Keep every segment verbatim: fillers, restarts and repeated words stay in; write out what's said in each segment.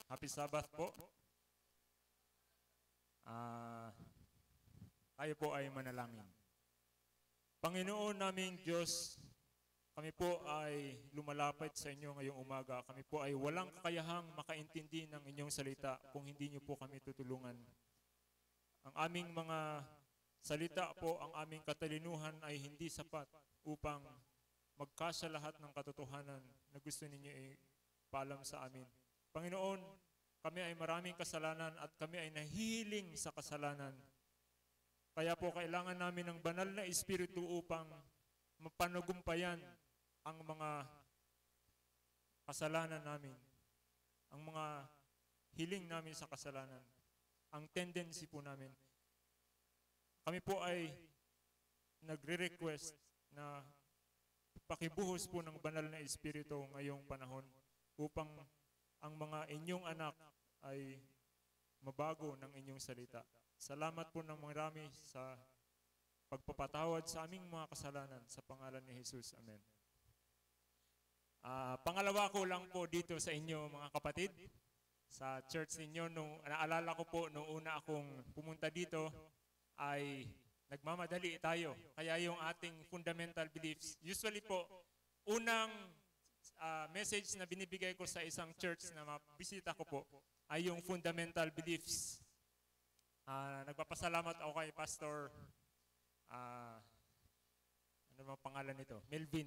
Happy Sabbath po. Ah, tayo po ay manalangin. Panginoon naming Diyos, kami po ay lumalapit sa inyo ngayong umaga. Kami po ay walang kakayahang makaintindi ng inyong salita kung hindi niyo po kami tutulungan. Ang aming mga salita po, ang aming katalinuhan ay hindi sapat upang magkasya lahat ng katotohanan na gusto ninyo ipaalam sa amin. Panginoon, kami ay maraming kasalanan at kami ay nahihiling sa kasalanan. Kaya po kailangan namin ng banal na Espiritu upang mapanagumpayan ang mga kasalanan namin, ang mga hiling namin sa kasalanan, ang tendency po namin. Kami po ay nagre-request na pakibuhos po ng banal na Espiritu ngayong panahon upang ang mga inyong anak ay mabago ng inyong salita. Salamat po ng marami sa pagpapatawad sa aming mga kasalanan sa pangalan ni Jesus. Amen. Uh, pangalawa ko lang po dito sa inyo mga kapatid, sa church ninyo, nung naalala ko po nung una akong pumunta dito ay nagmamadali tayo. Kaya yung ating fundamental beliefs, usually po, unang uh, message na binibigay ko sa isang church na mabisita ko po ay yung fundamental beliefs. Uh, nagpapasalamat ako kay Pastor, uh, ano bang pangalan nito? Melvin.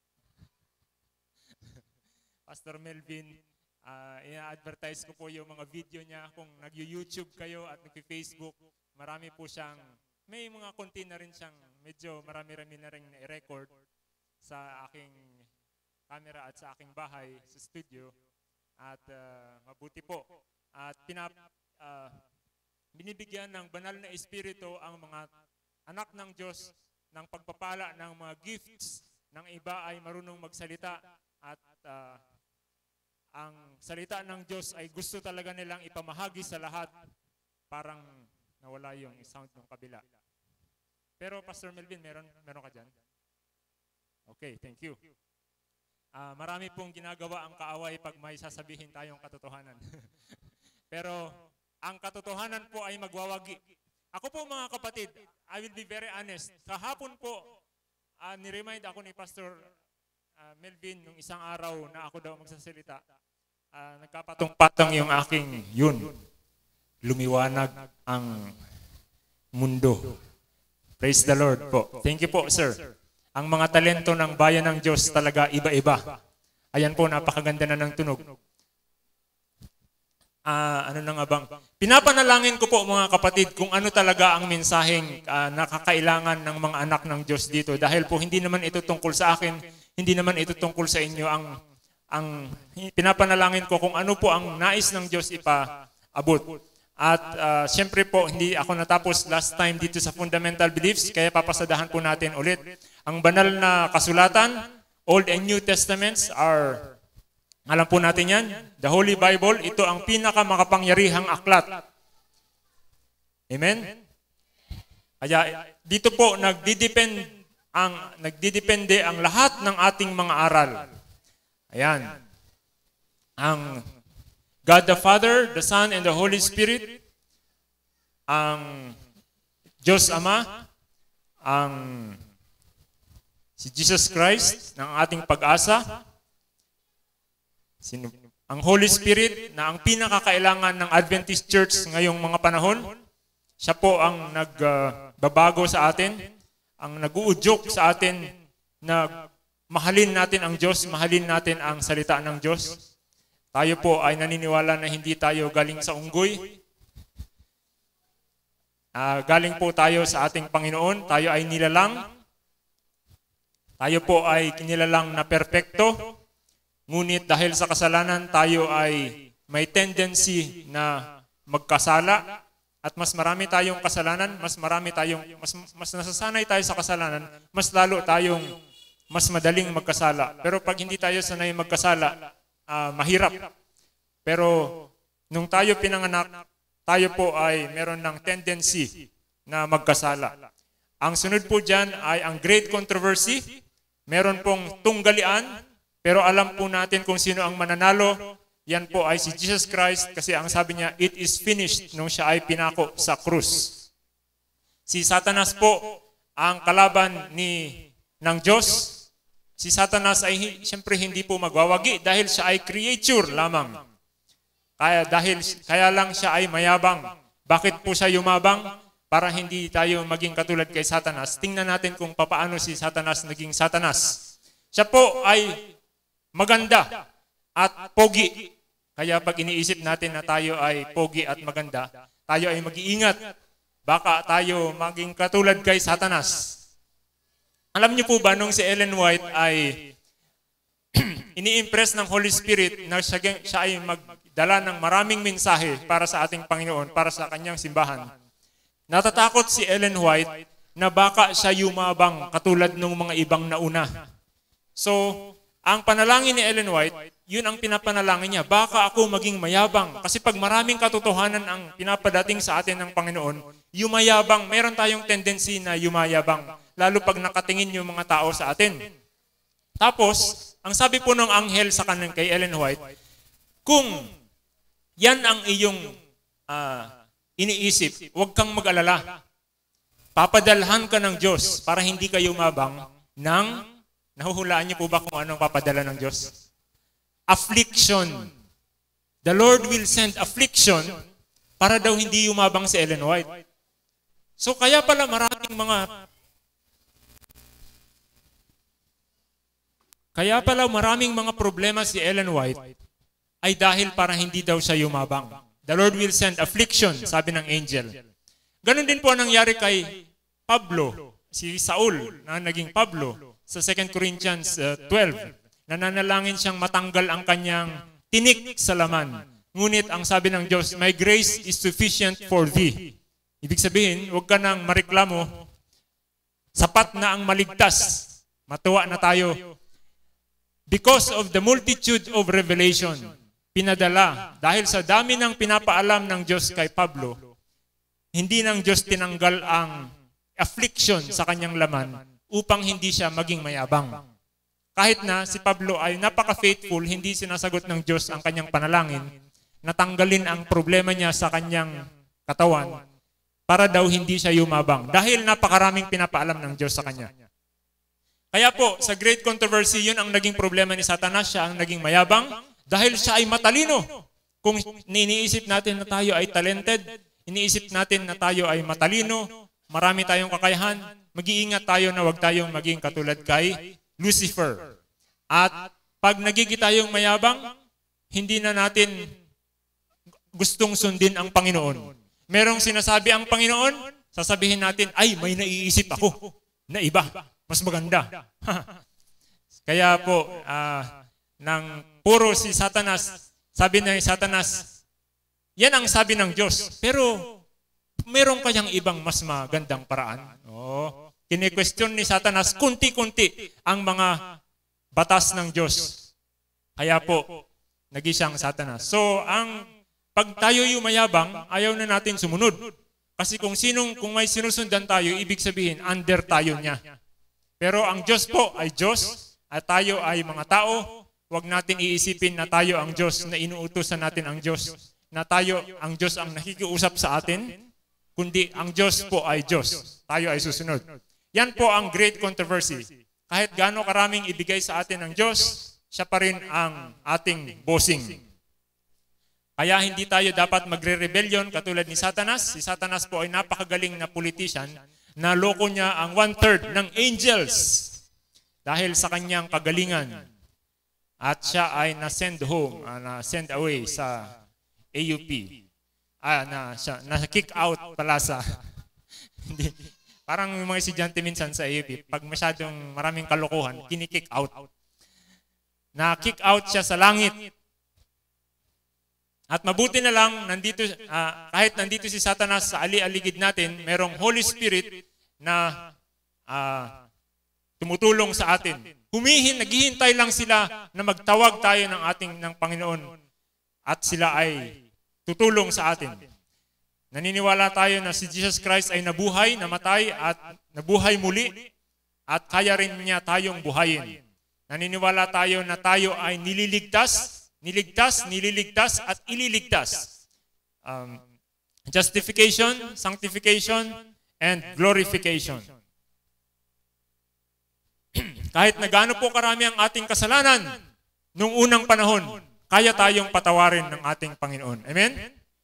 Pastor Melvin, uh, ina-advertise ko po yung mga video niya. Kung nag-YouTube kayo at nag-Facebook, marami po siyang, may mga konti na rin siyang, medyo marami-rami na rin i-record sa aking camera at sa aking bahay, sa studio. At uh, mabuti po. At pinap, uh, binibigyan ng banal na Espiritu ang mga anak ng Diyos ng pagpapala ng mga gifts. Ng iba ay marunong magsalita at uh, ang salita ng Diyos ay gusto talaga nilang ipamahagi sa lahat. Parang nawala yung sound ng kabila. Pero Pastor Melvin, meron, meron ka dyan? Okay, thank you. Uh, marami pong ginagawa ang kaaway pag may sasabihin tayong katotohanan. Pero ang katotohanan po ay magwawagi. Ako po mga kapatid, I will be very honest. Kahapon po, uh, niremind ako ni Pastor uh, Melvin nung isang araw na ako daw magsasalita. Uh, nagkapatong-patong yung aking yun. Lumiwanag ang mundo. Praise the Lord po. Thank you po, sir. Ang mga talento ng bayan ng Diyos talaga iba-iba. Ayan po, napakaganda na ng tunog. Uh, ano na nga bang? Pinapanalangin ko po mga kapatid kung ano talaga ang mensaheng uh, nakakailangan ng mga anak ng Diyos dito. Dahil po hindi naman ito tungkol sa akin, hindi naman ito tungkol sa inyo. Ang, ang pinapanalangin ko kung ano po ang nais ng Diyos ipaabot. At uh, siyempre po, hindi ako natapos last time dito sa fundamental beliefs, kaya papasadahan po natin ulit. Ang banal na kasulatan, Old and New Testaments are, alam po natin yan, the Holy Bible, ito ang pinakamakapangyarihang aklat. Amen? Kaya dito po, nagdidepend ang, nagdidepende ang lahat ng ating mga aral. Ayan. Ang God the Father, the Son, and the Holy Spirit, ang Diyos Ama, ang si Jesus Christ, ng ating pag-asa, sino, ang Holy Spirit, na ang pinakakailangan ng Adventist Church ngayong mga panahon, siya po ang nagbabago uh, sa atin, ang nag-uudyok sa atin na mahalin natin ang Diyos, mahalin natin ang salita ng Diyos. Tayo po ay naniniwala na hindi tayo galing sa unggoy. Uh, galing po tayo sa ating Panginoon. Tayo ay nilalang. Tayo po ay kinilalang na perpekto. Ngunit dahil sa kasalanan, tayo ay may tendency na magkasala. At mas marami tayong kasalanan, mas marami tayong, mas, mas nasasanay tayo sa kasalanan, mas lalo tayong mas madaling magkasala. Pero pag hindi tayo sanay magkasala, Uh, mahirap. Pero nung tayo pinanganak, tayo po ay meron ng tendency na magkasala. Ang sunod po dyan ay ang great controversy. Meron pong tunggalian, pero alam po natin kung sino ang mananalo. yan po ay si Jesus Christ kasi ang sabi niya, it is finished nung siya ay pinako sa krus. Si Satanas po ang kalaban ni ng Diyos. Si Satanas ay siyempre hindi po magwawagi dahil siya ay creature lamang. Kaya dahil kaya lang siya ay mayabang. Bakit po siya yumabang? Para hindi tayo maging katulad kay Satanas. Tingnan natin kung papaano si Satanas naging Satanas. Siya po ay maganda at pogi. Kaya pag iniisip natin na tayo ay pogi at maganda, tayo ay mag-iingat. Baka tayo maging katulad kay Satanas. Alam niyo po ba, nung si Ellen White ay ini-impress ng Holy Spirit na siya, siya ay magdala ng maraming mensahe para sa ating Panginoon, para sa kanyang simbahan. Natatakot si Ellen White na baka siya yumabang katulad ng mga ibang nauna. So, ang panalangin ni Ellen White, yun ang pinapanalangin niya. Baka ako maging mayabang. Kasi pag maraming katotohanan ang pinapadating sa atin ng Panginoon, yumayabang, meron tayong tendency na yumayabang. Lalo pag nakatingin yung mga tao sa atin. Tapos, ang sabi po ng anghel sa kanan kay Ellen White, kung yan ang iyong uh, iniisip, huwag kang mag-alala. Papadalhan ka ng Diyos para hindi ka yumabang ng, nahuhulaan niyo po ba kung anong papadala ng Diyos? Affliction. The Lord will send affliction para daw hindi yumabang si Ellen White. So kaya pala maraming mga Kaya pala maraming mga problema si Ellen White ay dahil para hindi daw siya yumabang. The Lord will send affliction, sabi ng angel. Ganon din po ang nangyari kay Pablo, si Saul na naging Pablo sa Second Corinthians twelve. Nananalangin siyang matanggal ang kanyang tinik sa laman. Ngunit ang sabi ng Diyos, my grace is sufficient for thee. Ibig sabihin, huwag ka nang mareklamo. Sapat na ang maligtas. Matuwa na tayo. Because of the multitude of revelation, pinadala, dahil sa dami ng pinapaalam ng Diyos kay Pablo, hindi ng Diyos tinanggal ang affliction sa kanyang laman upang hindi siya maging mayabang. Kahit na si Pablo ay napaka-faithful, hindi sinasagot ng Diyos ang kanyang panalangin, natanggalin ang problema niya sa kanyang katawan para daw hindi siya yumabang dahil napakaraming pinapaalam ng Diyos sa kanya. Kaya po, sa great controversy, yun ang naging problema ni Satanas, siya ang naging mayabang dahil siya ay matalino. Kung iniisip natin na tayo ay talented, iniisip natin na tayo ay matalino, marami tayong kakayahan, mag-iingat tayo na huwag tayong maging katulad kay Lucifer. At pag nagiging tayong mayabang, hindi na natin gustong sundin ang Panginoon. Merong sinasabi ang Panginoon, sasabihin natin, ay, may naiisip ako na iba, mas maganda. Kaya po, uh, nang puro si Satanas, sabi na ni Satanas, yan ang sabi ng Diyos. Pero, meron kayang ibang mas magandang paraan. Oh. Kini-question ni Satanas, kunti-kunti ang mga batas ng Diyos. Kaya po, nagisang Satanas. So, ang pag tayo yumayabang, ayaw na natin sumunod. Kasi kung sinong, kung may sinusundan tayo, ibig sabihin, under tayo niya. Pero ang Diyos po ay Diyos, at tayo ay mga tao. Huwag natin iisipin na tayo ang Diyos, na inuutosan natin ang Diyos, na tayo ang Diyos ang nakikiusap sa atin, kundi ang Diyos po ay Diyos. Tayo ay susunod. Yan po ang great controversy. Kahit gaano karaming ibigay sa atin ng Diyos, siya pa rin ang ating bossing. Kaya hindi tayo dapat magre-rebellion katulad ni Satanas. Si Satanas po ay napakagaling na politician. Naloko niya ang one-third ng angels dahil sa kanyang kagalingan. At siya ay na-send home, uh, na-send away sa A U P. Ah, na, siya, na-kick out pala sa... hindi. Parang yung mga estudyante minsan sa A U P, pag masyadong maraming kalokohan, kini-kick out. Na-kick out siya sa langit. At mabuti na lang, nandito, uh, kahit nandito si Satanas sa ali-aligid natin, merong Holy Spirit na uh, tumutulong sa atin. Humihin, naghihintay lang sila na magtawag tayo ng ating ng Panginoon at sila ay tutulong sa atin. Naniniwala tayo na si Jesus Christ ay nabuhay, namatay at nabuhay muli at kaya rin niya tayong buhayin. Naniniwala tayo na tayo ay nililigtas, niligtas, nililigtas, at ililigtas. Um, justification, sanctification, and glorification. Kahit na gaano po karami ang ating kasalanan, nung unang panahon, kaya tayong patawarin ng ating Panginoon. Amen?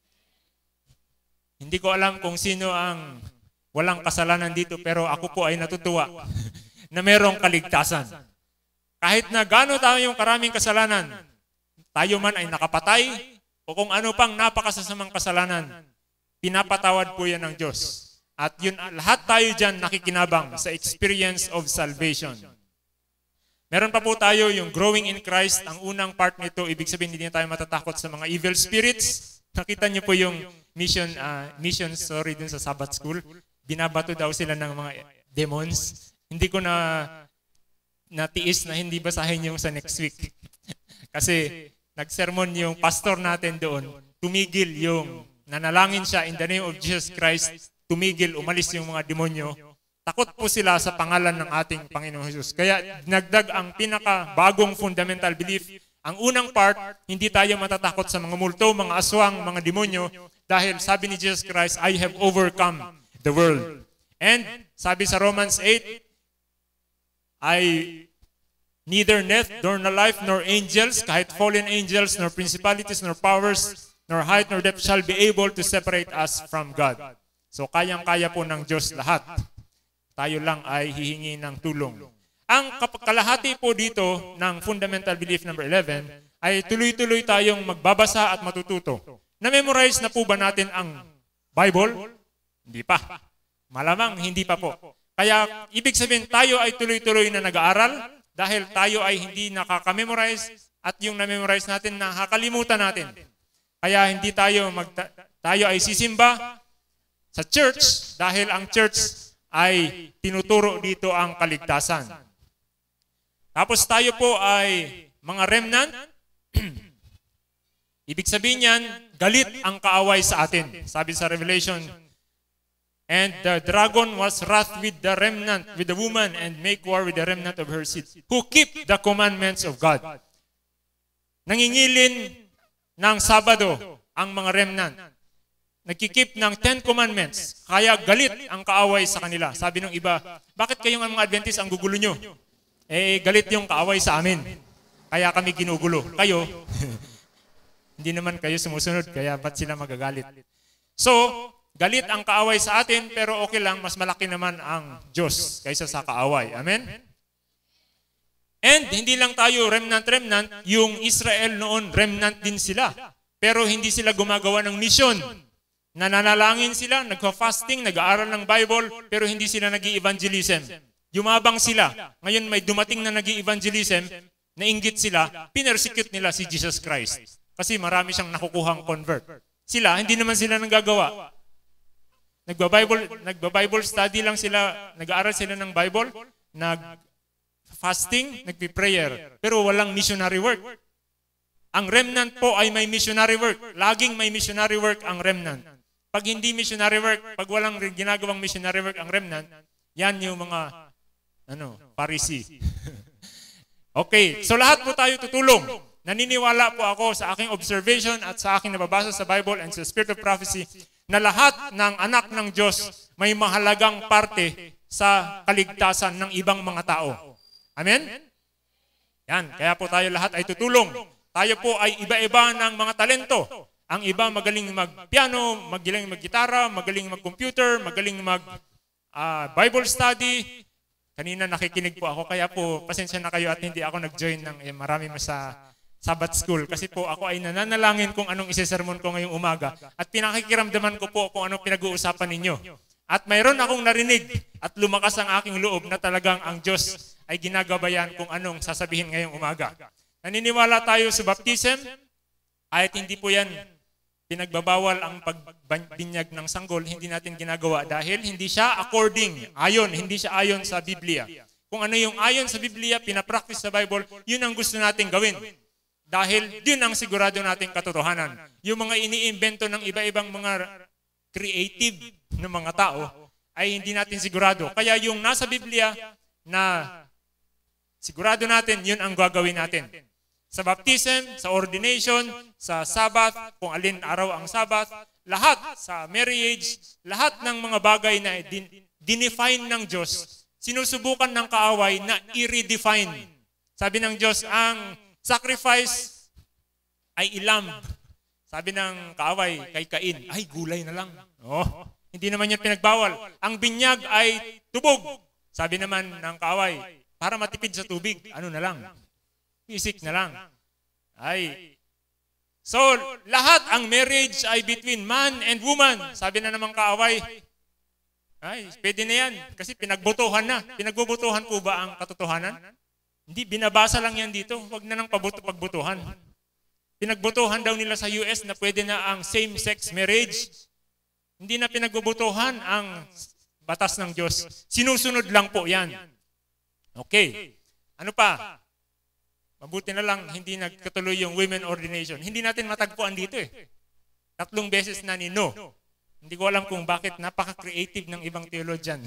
Hindi ko alam kung sino ang walang kasalanan dito, pero ako po ay natutuwa na merong kaligtasan. Kahit na gaano tayong karaming kasalanan, tayo man ay nakapatay, o kung ano pang napakasasamang kasalanan, pinapatawad po yan ng Diyos. At yun, lahat tayo dyan nakikinabang sa experience of salvation. Meron pa po tayo yung growing in Christ. Ang unang part nito, ibig sabihin hindi na tayo matatakot sa mga evil spirits. Nakita niyo po yung mission, uh, mission sorry, dun sa Sabbath School. Binabato daw sila ng mga demons. Hindi ko na natiis na hindi basahin yung sa next week. Kasi nagsermon yung pastor natin doon. Tumigil yung nanalangin siya in the name of Jesus Christ. Tumigil, umalis yung mga demonyo. Takot po sila sa pangalan ng ating Panginoong Jesus. Kaya nagdag ang pinaka-bagong fundamental belief. Ang unang part, hindi tayo matatakot sa mga multo, mga aswang, mga demonyo. Dahil sabi ni Jesus Christ, I have overcome the world. And sabi sa Romans eight, I neither death, nor na life, nor angels, kahit fallen angels, nor principalities, nor powers, nor height, nor depth shall be able to separate us from God. So kayang-kaya po ng Diyos lahat. Tayo lang ay hihingi ng tulong. Ang kalahati po dito ng fundamental belief number eleven ay tuloy-tuloy tayong magbabasa at matututo. Na-memorize na po ba natin ang Bible? Hindi pa. Malamang hindi pa po. Kaya ibig sabihin tayo ay tuloy-tuloy na nag-aaral dahil tayo ay hindi nakaka-memorize at yung na-memorize natin nakakalimutan natin. Kaya hindi tayo mag tayo ay sisimba sa church dahil ang church ay tinuturo dito ang kaligtasan. Tapos tayo po ay mga remnant. Ibig sabihin yan, galit ang kaaway sa atin. Sabi sa Revelation, and the dragon was wrath with the remnant, with the woman, and make war with the remnant of her seed, who keep the commandments of God. Nangingilin ng Sabado ang mga remnant. Nagkikip ng Ten Commandments, kaya galit ang kaaway sa kanila. Sabi ng iba, bakit kayong mga Adventist ang gugulo nyo? Eh, galit yung kaaway sa amin. Kaya kami ginugulo. Kayo, hindi naman kayo sumusunod, kaya ba't sila magagalit? So, galit ang kaaway sa atin, pero okay lang, mas malaki naman ang Diyos kaysa sa kaaway. Amen? And hindi lang tayo remnant-remnant, yung Israel noon, remnant din sila. Pero hindi sila gumagawa ng mission. Nananalangin sila, nagpa-fasting, nag-aaral ng Bible, pero hindi sila nag-i-evangelism. Yumabang sila. Ngayon may dumating na nag-i-evangelism, nainggit sila, pinersecute nila si Jesus Christ. Kasi marami siyang nakukuhang convert. Sila, hindi naman sila nanggagawa. Nagba-Bible, nagba-Bible study lang sila, nag-aaral sila ng Bible, nag-fasting, nagpi-prayer, pero walang missionary work. Ang remnant po ay may missionary work. Laging may missionary work ang remnant. Pag hindi missionary work, pag walang ginagawang missionary work ang remnant, yan yung mga ano, Parisi. Okay, so lahat po tayo tutulong. Naniniwala po ako sa aking observation at sa aking nababasa sa Bible and sa Spirit of Prophecy na lahat ng anak ng Diyos may mahalagang parte sa kaligtasan ng ibang mga tao. Amen? Yan, kaya po tayo lahat ay tutulong. Tayo po ay iba-iba ng mga talento. Ang iba magaling mag-piano, magaling mag-gitara, magaling mag-computer, magaling mag-Bible uh, study. Kanina nakikinig po ako, kaya po pasensya na kayo at hindi ako nag-join ng eh, marami sa Sabbath School. Kasi po ako ay nananalangin kung anong isesermon ko ngayong umaga. At pinakikiramdaman ko po kung anong pinag-uusapan ninyo. At mayroon akong narinig at lumakas ang aking loob na talagang ang Diyos ay ginagabayan kung anong sasabihin ngayong umaga. Naniniwala tayo sa baptism, kahit hindi po yan pinagbabawal ang pagbinyag ng sanggol, hindi natin ginagawa dahil hindi siya according, ayon, hindi siya ayon sa Biblia. Kung ano yung ayon sa Biblia, pinapractice sa Bible, yun ang gusto natin gawin. Dahil yun ang sigurado nating katotohanan. Yung mga iniimbento ng iba-ibang mga creative na mga tao, ay hindi natin sigurado. Kaya yung nasa Biblia na sigurado natin, yun ang gagawin natin. Sa baptism, sa ordination, sa Sabbath, kung alin araw ang Sabbath, lahat sa marriage, lahat ng mga bagay na din, dinefine ng Diyos, sinusubukan ng kaaway na i-redefine. Sabi ng Diyos, ang sacrifice ay ilamb. Sabi ng kaaway kay Cain, ay gulay na lang. Oh, hindi naman yan pinagbawal. Ang binyag ay tubog. Sabi naman ng kaaway, para matipid sa tubig, ano na lang? Isik na lang. Ay. So, lahat ang marriage ay between man and woman. Sabi na naman kaaway, ay, pwede na yan. Kasi pinagbotohan na. Pinagbobotohan po ba ang katotohanan? Hindi, binabasa lang yan dito. Huwag na nang pabuto, pagbotohan. Pinagbotohan daw nila sa U S na pwede na ang same-sex marriage. Hindi na pinagbobotohan ang batas ng Diyos. Sinusunod lang po yan. Okay. Ano pa? Mabuti na lang hindi nagkatuloy yung women ordination. Hindi natin matagpuan dito eh. Tatlong beses na ni no. Hindi ko alam kung bakit napaka-creative ng ibang theologian.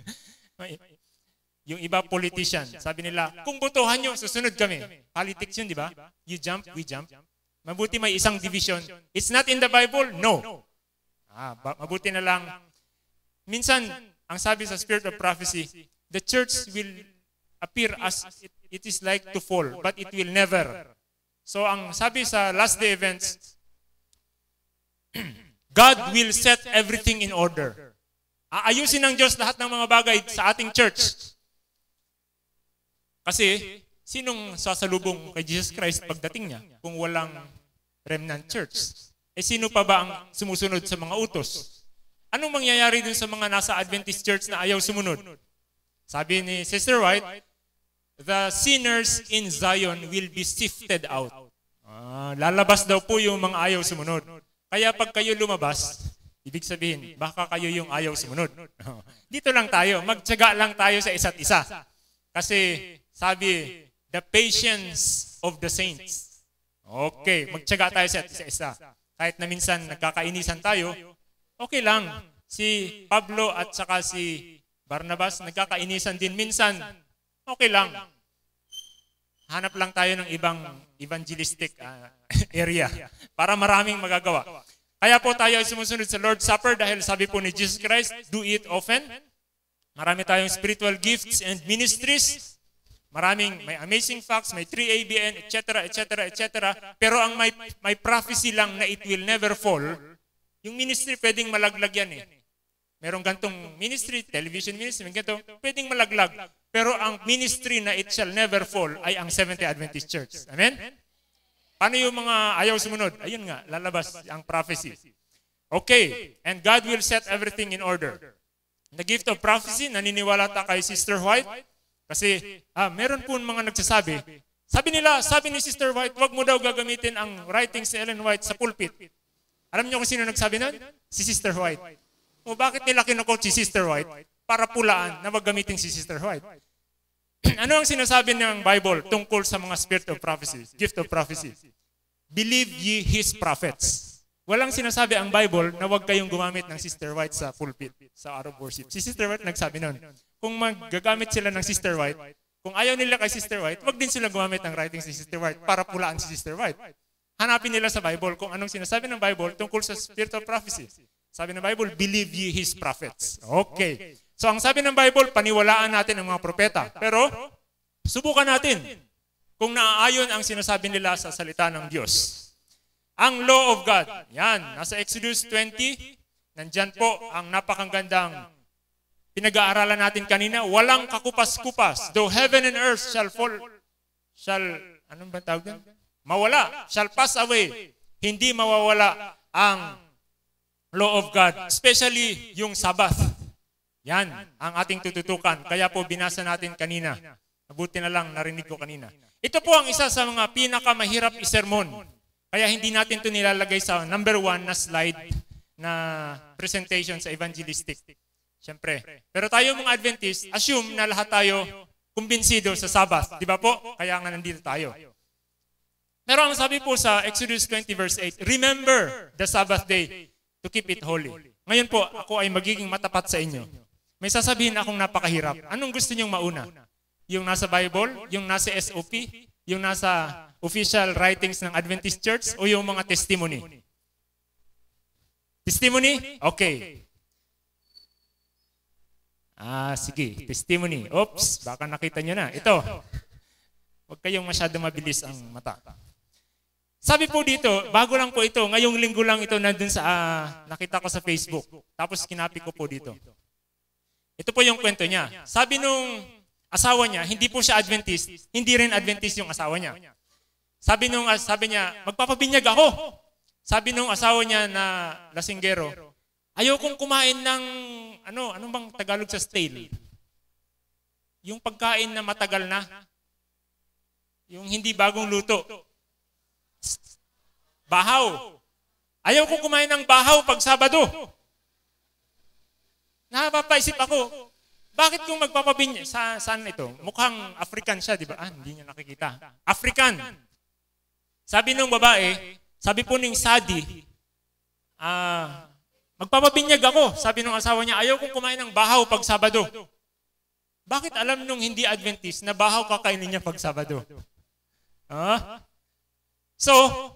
Yung iba politician, sabi nila, kung botohan nyo, susunod kami. Politics yun, di ba? You jump, we jump. Mabuti may isang division. It's not in the Bible? No. Ah, mabuti na lang. Minsan, ang sabi sa Spirit of Prophecy, the church will appear as it, it is like to fall, but it will never. So ang sabi sa last day events, God will set everything in order. Aayusin ng Diyos lahat ng mga bagay sa ating church. Kasi, sinong sasalubong kay Jesus Christ pagdating niya kung walang remnant church? Eh sino pa ba ang sumusunod sa mga utos? Anong mangyayari dun sa mga nasa Adventist church na ayaw sumunod? Sabi ni Sister White, the sinners in Zion will be sifted out. Ah, lalabas daw po yung mga ayaw sumunod. Kaya pag kayo lumabas, ibig sabihin, baka kayo yung ayaw sumunod. Dito lang tayo, magtiyaga lang tayo sa isa't isa. Kasi sabi, the patience of the saints. Okay, magtiyaga tayo sa isa't isa. Kahit na minsan nagkakainisan tayo, okay lang. Si Pablo at saka si Barnabas, nagkakainisan din minsan. Okay lang. Hanap lang tayo ng ibang evangelistic uh, area para maraming magagawa. Kaya po tayo ay sumusunod sa Lord's Supper dahil sabi po ni Jesus Christ, do it often. Marami tayong spiritual gifts and ministries. Maraming, may amazing facts, may three A B N, et cetera, et cetera, et cetera. Pero ang may, may prophecy lang na it will never fall, yung ministry pwedeng malaglag yan eh. Merong gantong ministry, television ministry, may ganito, pwedeng malaglag. Pero ang ministry na it shall never fall ay ang Seventh-day Adventist Church. Amen? Paano yung mga ayaw sumunod? Ayun nga, lalabas ang prophecy. Okay, and God will set everything in order. The gift of prophecy, naniniwala ta kay Sister White. Kasi ah, meron po mga nagsasabi, sabi nila, sabi ni Sister White, wag mo daw gagamitin ang writings ni Ellen White sa pulpit. Alam niyo kung sino nagsabi nun? Si Sister White. O bakit nila kinukot si Sister White? Para pulaan na wag gamitin si Sister White. Ano ang sinasabi ng Bible tungkol sa mga spirit of prophecy, gift of prophecy? Believe ye his prophets. Walang sinasabi ang Bible na wag kayong gumamit ng Sister White sa pulpit, sa hour of worship. Si Sister White nagsabi nun. Kung magagamit sila ng Sister White, kung ayaw nila kay Sister White, wag din sila gumamit ng writings ni Sister White para pulaan si Sister White. Hanapin nila sa Bible kung anong sinasabi ng Bible tungkol sa spirit of prophecy. Sabi ng Bible, believe ye his prophets. Okay. So ang sabi ng Bible, paniwalaan natin ang mga propeta. Pero, subukan natin kung naaayon ang sinasabi nila sa salita ng Diyos. Ang law of God. Yan, nasa Exodus twenty, nandyan po ang napakagandang pinag-aaralan natin kanina. Walang kakupas-kupas. Though heaven and earth shall fall, shall, anong ba tawag doon? Mawala, shall pass away. Hindi mawawala ang law of God. Especially yung Sabbath. Yan ang ating tututukan. Kaya po binasa natin kanina. Mabuti na lang narinig ko kanina. Ito po ang isa sa mga pinakamahirap isermon. Kaya hindi natin ito nilalagay sa number one na slide na presentation sa evangelistic. Siyempre. Pero tayo mga Adventist, assume na lahat tayo kumbinsido sa Sabbath. Di ba po? Kaya nga nandito tayo. Pero ang sabi po sa Exodus twenty verse eight, remember the Sabbath day to keep it holy. Ngayon po, ako ay magiging matapat sa inyo. May sasabihin akong napakahirap. Anong gusto niyong mauna? Yung nasa Bible? Yung nasa S O P? Yung nasa official writings ng Adventist Church o yung mga testimony? Testimony? Okay. Ah, sige. Testimony. Oops, baka nakita nyo na. Ito. Huwag kayong masyado mabilis ang mata. Sabi po dito, bago lang po ito, ngayong linggo lang ito nandun sa, uh, nakita ko sa Facebook. Tapos kinapi ko po dito. Ito po yung kwento niya. Sabi nung asawa niya, hindi po siya Adventist, hindi rin Adventist yung asawa niya. Sabi nung, sabi niya, magpapabinyag ako. Sabi nung asawa niya na lasinggero, ayaw kong kumain ng, ano, anong bang Tagalog sa stale? Yung pagkain na matagal na. Yung hindi bagong luto. Bahaw. Ayaw kong kumain ng bahaw pag Sabado. Napapaisip ako, bakit kung magpapabinyag, sa, saan ito? Mukhang African siya, di ba? Ah, hindi niya nakikita. African. Sabi nung babae, sabi po ning Sadi, ah, magpapabinyag ako. Sabi nung asawa niya, ayaw kong kumain ng bahaw pag Sabado. Bakit alam nung hindi Adventist na bahaw kakainin niya pag Sabado? Ah? So,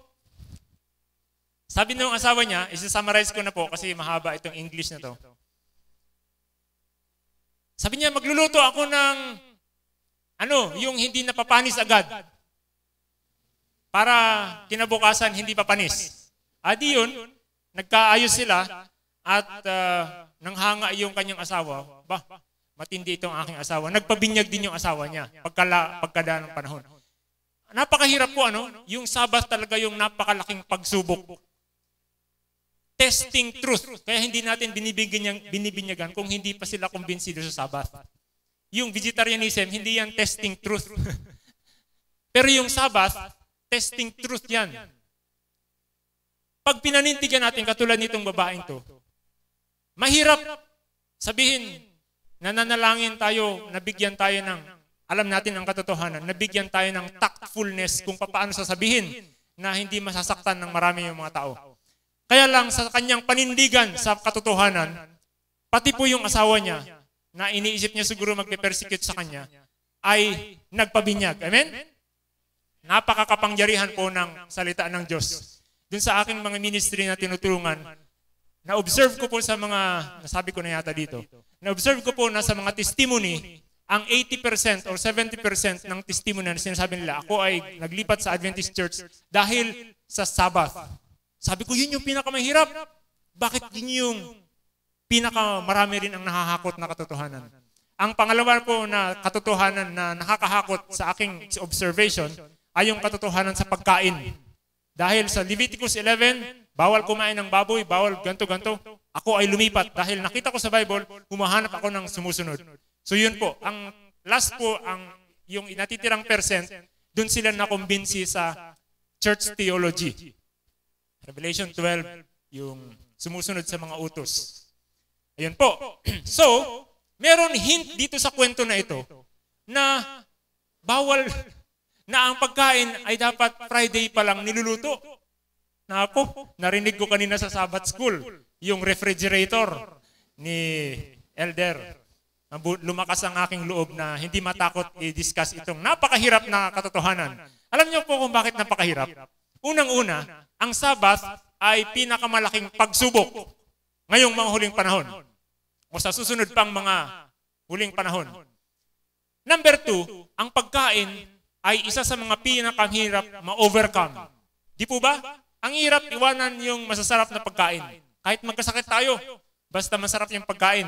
sabi nung asawa niya, isa-summarize ko na po kasi mahaba itong English na to. Sabi niya, magluluto ako ng, ano, yung hindi napapanis agad. Para kinabukasan hindi papanis. Adi yun, nagkaayos sila at uh, nanghanga yung kanyang asawa. Bah, matindi itong aking asawa. Nagpabinyag din yung asawa niya pagkala, pagkadaan ng panahon. Napakahirap po, ano? Yung Sabbath talaga yung napakalaking pagsubok. Testing truth. Kaya hindi natin binibigyan, binibinyagan kung hindi pa sila kumbinsido sa Sabbath. Yung vegetarianism, hindi yan testing truth. Pero yung Sabbath, testing truth yan. Pag pinanindigan natin katulad nitong babaeng to, mahirap sabihin, nananalangin tayo, nabigyan tayo ng, alam natin ang katotohanan, nabigyan tayo ng tactfulness kung paano sasabihin na hindi masasaktan ng marami yung mga tao. Kaya lang sa kanyang panindigan sa katotohanan, pati po yung asawa niya, na iniisip niya siguro magpe-persecute sa kanya, ay nagpabinyag. Amen? Napakakapangyarihan po ng salita ng Diyos. Dun sa aking mga ministry na tinutulungan, na-observe ko po sa mga, nasabi ko na yata dito, na-observe ko po na sa mga testimony, ang eighty percent or seventy percent ng testimony na sinasabi nila, ako ay naglipat sa Adventist Church dahil sa Sabbath. Sabi ko, yun yung pinakamahirap. Bakit yun yung pinakamarami rin ang nakahakot na katotohanan? Ang pangalawa po na katotohanan na nakakahakot sa aking observation ay yung katotohanan sa pagkain. Dahil sa Leviticus eleven, bawal kumain ng baboy, bawal ganto-ganto. Ako ay lumipat dahil nakita ko sa Bible, humahanap ako ng sumusunod. So yun po, ang last po, ang yung natitirang percent, dun sila nakumbinsi sa church theology. Revelation twelve, yung sumusunod sa mga utos. Ayun po. So, meron hint dito sa kwento na ito na bawal na ang pagkain ay dapat Friday pa lang niluluto. Na ako, narinig ko kanina sa Sabbath School, yung refrigerator ni Elder. Lumakas ang aking loob na hindi matakot i-discuss itong napakahirap na katotohanan. Alam niyo po kung bakit napakahirap? Unang-una, ang Sabbath ay pinakamalaking pagsubok ngayong mga huling panahon o sa susunod pang mga huling panahon. Number two, ang pagkain ay isa sa mga pinakamahirap ma-overcome. Di po ba? Ang hirap iwanan yung masasarap na pagkain. Kahit magkasakit tayo, basta masarap yung pagkain.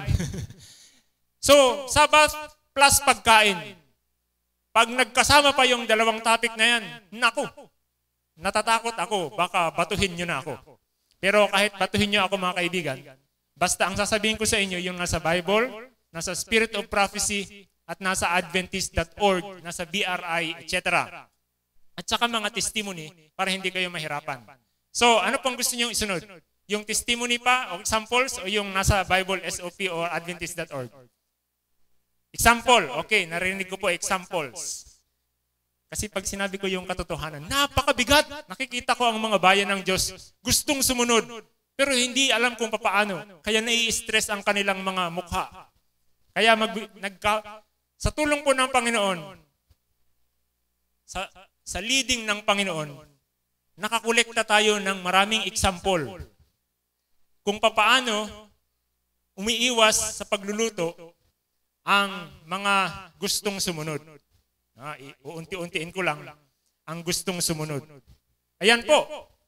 So, Sabbath plus pagkain. Pag nagkasama pa yung dalawang topic na yan, naku, natatakot ako, baka batuhin nyo na ako. Pero kahit batuhin nyo ako mga kaibigan, basta ang sasabihin ko sa inyo yung nasa Bible, nasa Spirit of Prophecy, at nasa adventist dot org, nasa B R I, et cetera. At saka mga testimony para hindi kayo mahirapan. So, ano pong gusto nyo isunod? Yung testimony pa o examples o yung nasa Bible S O P or adventist dot org? Example. Okay, narinig ko po examples. Kasi pag sinabi ko yung katotohanan, napakabigat. Nakikita ko ang mga bayan ng Diyos gustong sumunod, pero hindi alam kung paano. Kaya nai-stress ang kanilang mga mukha. Kaya mag, nagka, sa tulong po ng Panginoon, sa, sa leading ng Panginoon, nakakolekta tayo ng maraming example kung papaano umiiwas sa pagluluto ang mga gustong sumunod. Ah, uunti-untiin ko lang ang gustong sumunod. Ayan po.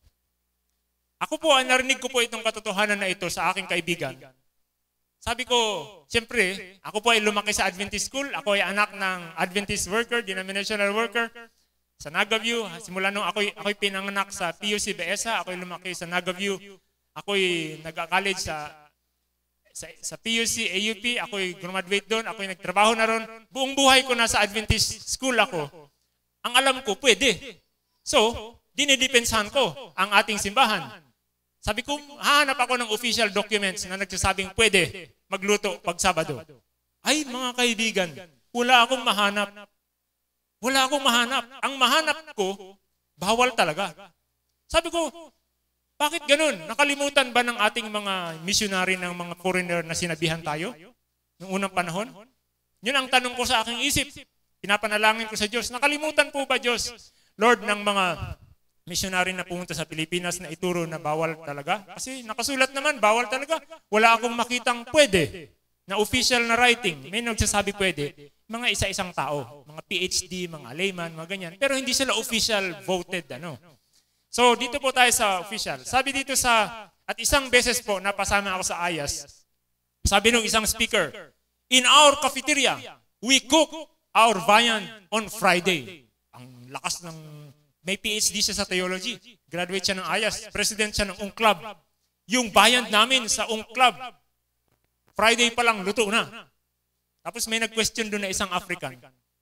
Ako po, narinig ko po itong katotohanan na ito sa aking kaibigan. Sabi ko, siyempre, ako po ay lumaki sa Adventist school. Ako ay anak ng Adventist worker, denominational worker. Sa Nagaview, simula nung ako'y, ako'y pinanganak sa P U C Besa, ako'y lumaki sa Nagaview. Ako'y nag-college sa, sa, sa P U C, A U P, ako'y graduate doon, ako'y nagtrabaho na ron. Buong buhay ko na sa Adventist school ako. Ang alam ko, pwede. So, dinidepensahan ko ang ating simbahan. Sabi ko, hahanap ako ng official documents na nagsasabing pwede magluto pag Sabado. Ay, mga kaibigan, wala akong mahanap. Wala akong mahanap. Ang mahanap ko, bawal talaga. Sabi ko, bakit ganun? Nakalimutan ba ng ating mga missionary ng mga foreigner na sinabihan tayo noong unang panahon? Yun ang tanong ko sa aking isip. Pinapanalangin ko sa Diyos. Nakalimutan po ba Diyos, Lord, ng mga missionary na pumunta sa Pilipinas na ituro na bawal talaga? Kasi nakasulat naman, bawal talaga. Wala akong makitang pwede na official na writing. May nagsasabi pwede. Mga isa-isang tao, mga P H D, mga layman, mga ganyan. Pero hindi sila official voted. Ano? So dito po tayo sa official. Sabi dito sa, at isang beses po, napasama ako sa A Y A S. Sabi nung isang speaker, in our cafeteria, we cook our viand on Friday. Ang lakas ng... May P H D siya sa theology. Graduate siya ng A Y A S. President siya ng U N C Club. Yung bayand namin sa U N C Club, Friday pa lang, luto na. Tapos may nag-question doon na isang African.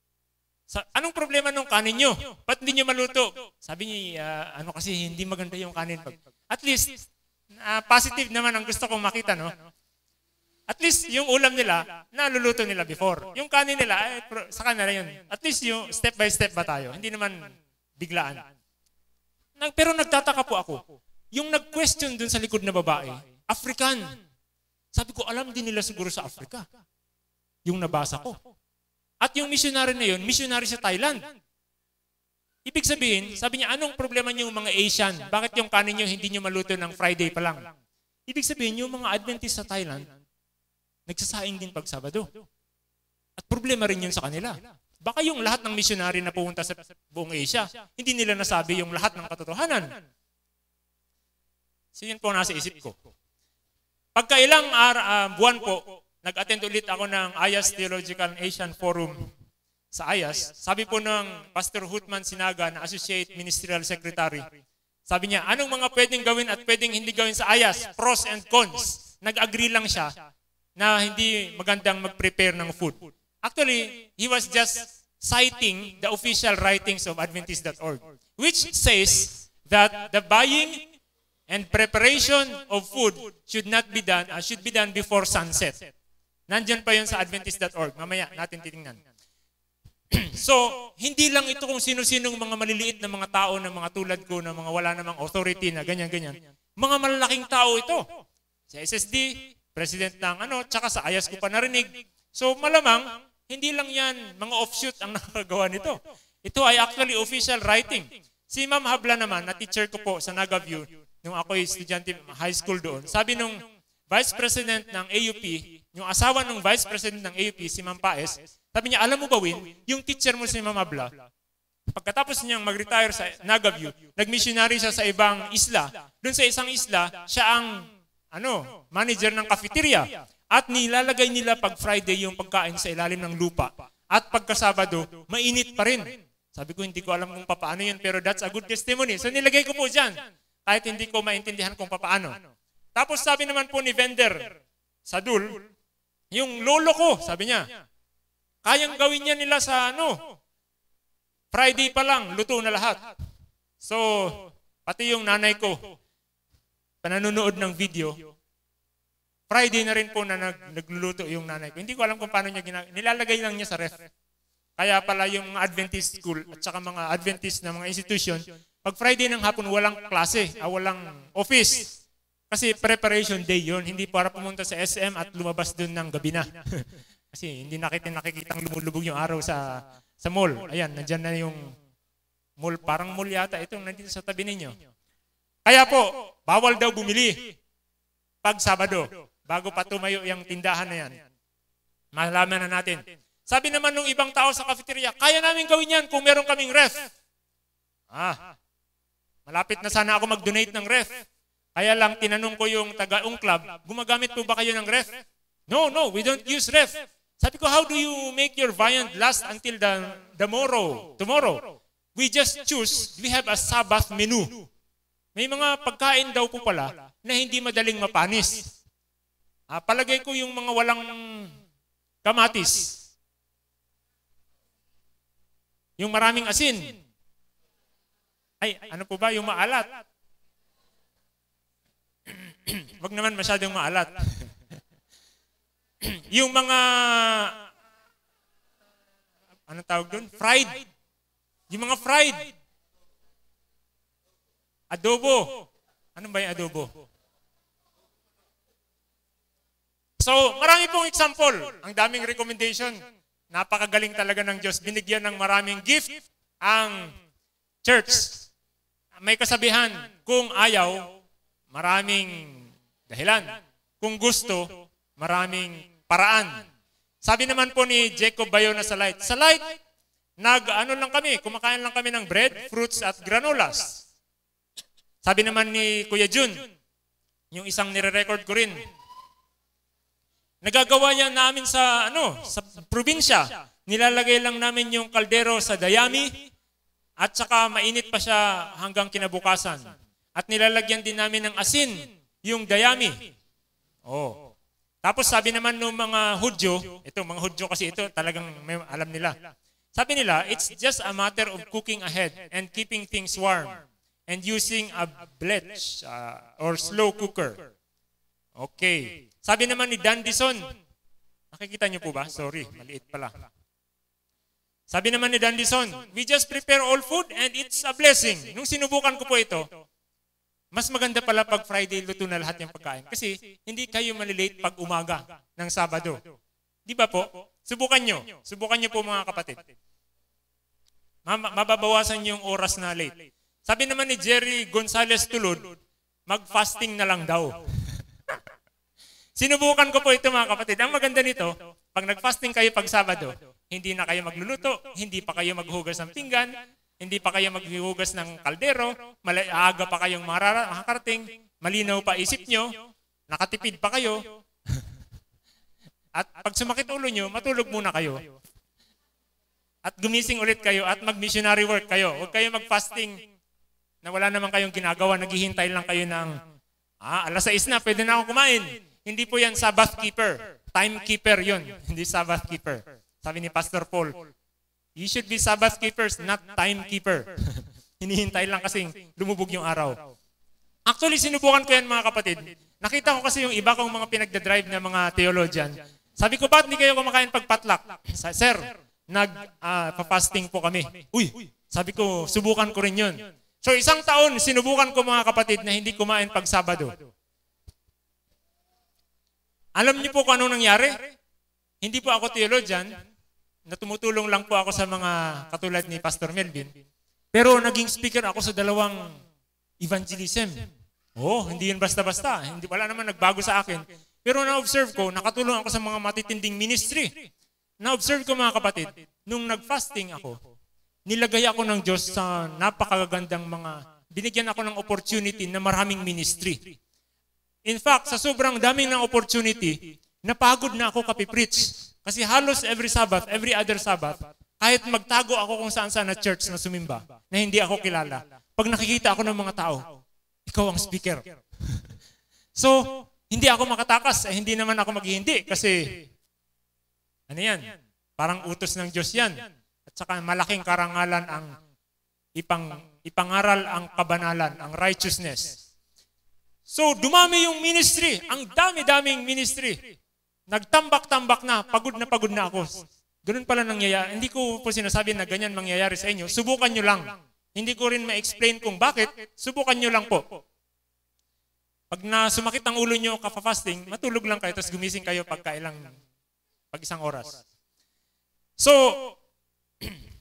Sa, anong problema nung kanin nyo? Ba't hindi nyo maluto? Sabi niya, uh, ano kasi hindi maganda yung kanin. Pag. At least, uh, positive naman ang gusto kong makita, no? At least yung ulam nila, naluluto nila before. Yung kanin nila, eh, sa kanila yun. At least yung step by step ba tayo? Hindi naman biglaan. Nag, pero nagtataka po ako. Yung nag-question dun sa likod na babae, African. Sabi ko, alam din nila siguro sa Africa. Yung nabasa ko. At yung missionary na yun, missionary sa Thailand. Ibig sabihin, sabi niya, anong problema niyo mga Asian? Bakit yung kanin niyo hindi niyo maluto ng Friday pa lang? Ibig sabihin, yung mga Adventist sa Thailand, nagsasaing din pag Sabado. At problema rin yun sa kanila. Baka yung lahat ng missionary na pumunta sa buong Asia, hindi nila nasabi yung lahat ng katotohanan. So yun po nasa isip ko. Pagkailang uh, buwan po, nag-attend ulit ako ng A Y A S Theological Asian Forum sa A Y A S. Sabi po ng Pastor Hutman Sinaga na Associate Ministerial Secretary, sabi niya, anong mga pwedeng gawin at pwedeng hindi gawin sa A Y A S? Pros and cons. Nag-agree lang siya na hindi magandang mag-prepare ng food. Actually, he was just citing the official writings of Adventist dot org, which says that the buying and preparation of food should not be done, uh, should be done before sunset. Nandyan pa yun sa Adventist dot org. Mamaya natin titingnan. So, hindi lang ito kung sino-sinong mga maliliit na mga tao na mga tulad ko na mga wala namang authority na ganyan-ganyan. Mga malalaking tao ito. Sa S S D, president ng ano, tsaka sa A Y A S ko pa narinig. So, malamang, hindi lang yan mga offshoot ang nakagawa nito. Ito ay actually official writing. Si Ma'am Habla naman, na teacher ko po sa Nagaview, nung ako'y estudyante high school doon, sabi nung Vice President ng A U P, yung asawa ng Vice President ng A U P, si Ma'am Paes, sabi niya, alam mo ba, Win, yung teacher mo si Ma'am Habla, pagkatapos niyang mag-retire sa Nagaview, nag-missionary siya sa ibang isla. Doon sa isang isla, siya ang ano, manager ng cafeteria. At nilalagay nila pag Friday yung pagkain sa ilalim ng lupa. At pagka Sabado, mainit pa rin. Sabi ko, hindi ko alam kung paano yun, pero that's a good testimony. So nilagay ko po dyan, kahit hindi ko maintindihan kung paano. Tapos sabi naman po ni Vender Sadul, yung lolo ko, sabi niya, kayang gawin niya nila sa ano, Friday pa lang, luto na lahat. So, pati yung nanay ko, pananonood ng video, Friday na rin po na nag, nagluluto yung nanay ko. Hindi ko alam kung paano niya ginagawa. Nilalagay lang niya sa ref. Kaya pala yung mga Adventist school at saka mga Adventist na mga institution, pag Friday ng hapon, walang klase, ah, walang office. Kasi preparation day yon, hindi para pumunta sa S M at lumabas doon ng gabi na. Kasi hindi nakita nakikitang lumulubog yung araw sa sa mall. Ayan, nandyan na yung Mall, parang mall yata itong nandito sa tabi ninyo. Kaya po, bawal daw bumili pag Sabado, bago pa tumayo yung tindahan na yan. Malaman na natin. Sabi naman nung ibang tao sa cafeteria, kaya namin gawin yan kung meron kaming ref. Ah, malapit na sana ako mag-donate ng ref. Kaya lang tinanong ko yung taga-ung club, gumagamit po ba kayo ng ref? No, no, we don't use ref. Sabi ko, how do you make your viand last until the, the tomorrow? Tomorrow. We just choose, we have a Sabbath menu. May mga pagkain daw po pala na hindi madaling mapanis. Ah, palagay ko yung mga walang kamatis. Yung maraming asin. Ay, ano po ba? Yung maalat. Wag naman masyadong maalat. Yung mga, ano tawag doon? Fried. Yung mga fried. Adobo. Ano ba yung adobo? So, marami pong example. Ang daming recommendation. Napakagaling talaga ng Diyos. Binigyan ng maraming gift ang church. May kasabihan, kung ayaw, maraming dahilan. Kung gusto, maraming paraan. Sabi naman po ni Jacob Bayona sa Light, sa Light, nag-ano lang kami, kumakain lang kami ng bread, fruits at granolas. Sabi naman ni Kuya Jun, yung isang nire-record ko rin, nagagawa niya namin sa ano, sa probinsya. Nilalagay lang namin yung kaldero sa dayami at saka mainit pa siya hanggang kinabukasan. At nilalagyan din namin ng asin yung dayami. Oh. Tapos sabi naman ng mga Hudyo, ito mga Hudyo kasi ito talagang may alam nila. Sabi nila, it's just a matter of cooking ahead and keeping things warm and using a bletch uh, or slow cooker. Okay. Sabi naman ni Dandison, nakikita niyo po ba? Sorry, maliit pala. Sabi naman ni Dandison, we just prepare all food and it's a blessing. Nung sinubukan ko po ito, mas maganda pala pag Friday luto na lahat yung pagkain. Kasi hindi kayo malilate pag umaga ng Sabado. Di ba po? Subukan nyo. Subukan nyo po mga kapatid. Mababawasan yung oras na late. Sabi naman ni Jerry Gonzalez Tulod, mag-fasting na lang daw. Sinubukan ko po ito mga kapatid. Ang maganda nito, pag nag-fasting kayo pag Sabado, hindi na kayo magluluto, hindi pa kayo maghugas ng pinggan, hindi pa kayo maghuhugas ng kaldero, aga pa kayong makakarating, malinaw pa isip nyo, nakatipid pa kayo, at pag sumakit ulo nyo, matulog muna kayo. At gumising ulit kayo at mag-missionary work kayo. Huwag kayo mag-fasting na wala naman kayong ginagawa, naghihintay lang kayo ng, ah, alas sais na, pwede na ako kumain. Hindi po yan Sabbath keeper. Timekeeper yun, hindi Sabbath keeper. Sabi ni Pastor Paul, you should be Sabbath keepers, not timekeeper. Hinihintay lang kasing lumubog yung araw. Actually, sinubukan ko yan mga kapatid. Nakita ko kasi yung iba kong mga pinagdadrive na mga theologian. Sabi ko, ba't hindi kayo kumakain pagpatlak? Sir, nag-fasting uh, po kami. Uy, sabi ko, subukan ko rin yun. So isang taon, sinubukan ko mga kapatid na hindi kumain pag Sabado. Alam niyo po kung anong nangyari? Hindi po ako theologian, na tumutulong lang po ako sa mga katulad ni Pastor Melvin. Pero naging speaker ako sa dalawang evangelism. Oh, hindi yun basta-basta. Hindi, wala naman nagbago sa akin. Pero na-observe ko, nakatulong ako sa mga matitinding ministry. Na-observe ko mga kapatid, nung nag-fasting ako, nilagay ako ng Diyos sa napakagandang mga, binigyan ako ng opportunity na maraming ministry. In fact, sa sobrang daming ng opportunity, napagod na ako kapipreach. Kasi halos every Sabbath, every other Sabbath, kahit magtago ako kung saan-saan na church na sumimba, na hindi ako kilala, pag nakikita ako ng mga tao, ikaw ang speaker. So, hindi ako makatakas, eh, hindi naman ako maghihindi kasi, ano yan, parang utos ng Diyos yan. At saka malaking karangalan ang ipang, ipangaral ang kabanalan, ang righteousness. So, dumami yung ministry, ang dami-daming ministry. Nagtambak-tambak na, pagod na pagod na ako. Ganun pala nangyayari. Hindi ko po sinasabi na ganyan mangyayari sa inyo. Subukan nyo lang. Hindi ko rin ma-explain kung bakit. Subukan nyo lang po. Pag na sumakit ang ulo nyo kapafasting, matulog lang kayo, tapos gumising kayo pagka ilang, pag isang oras. So,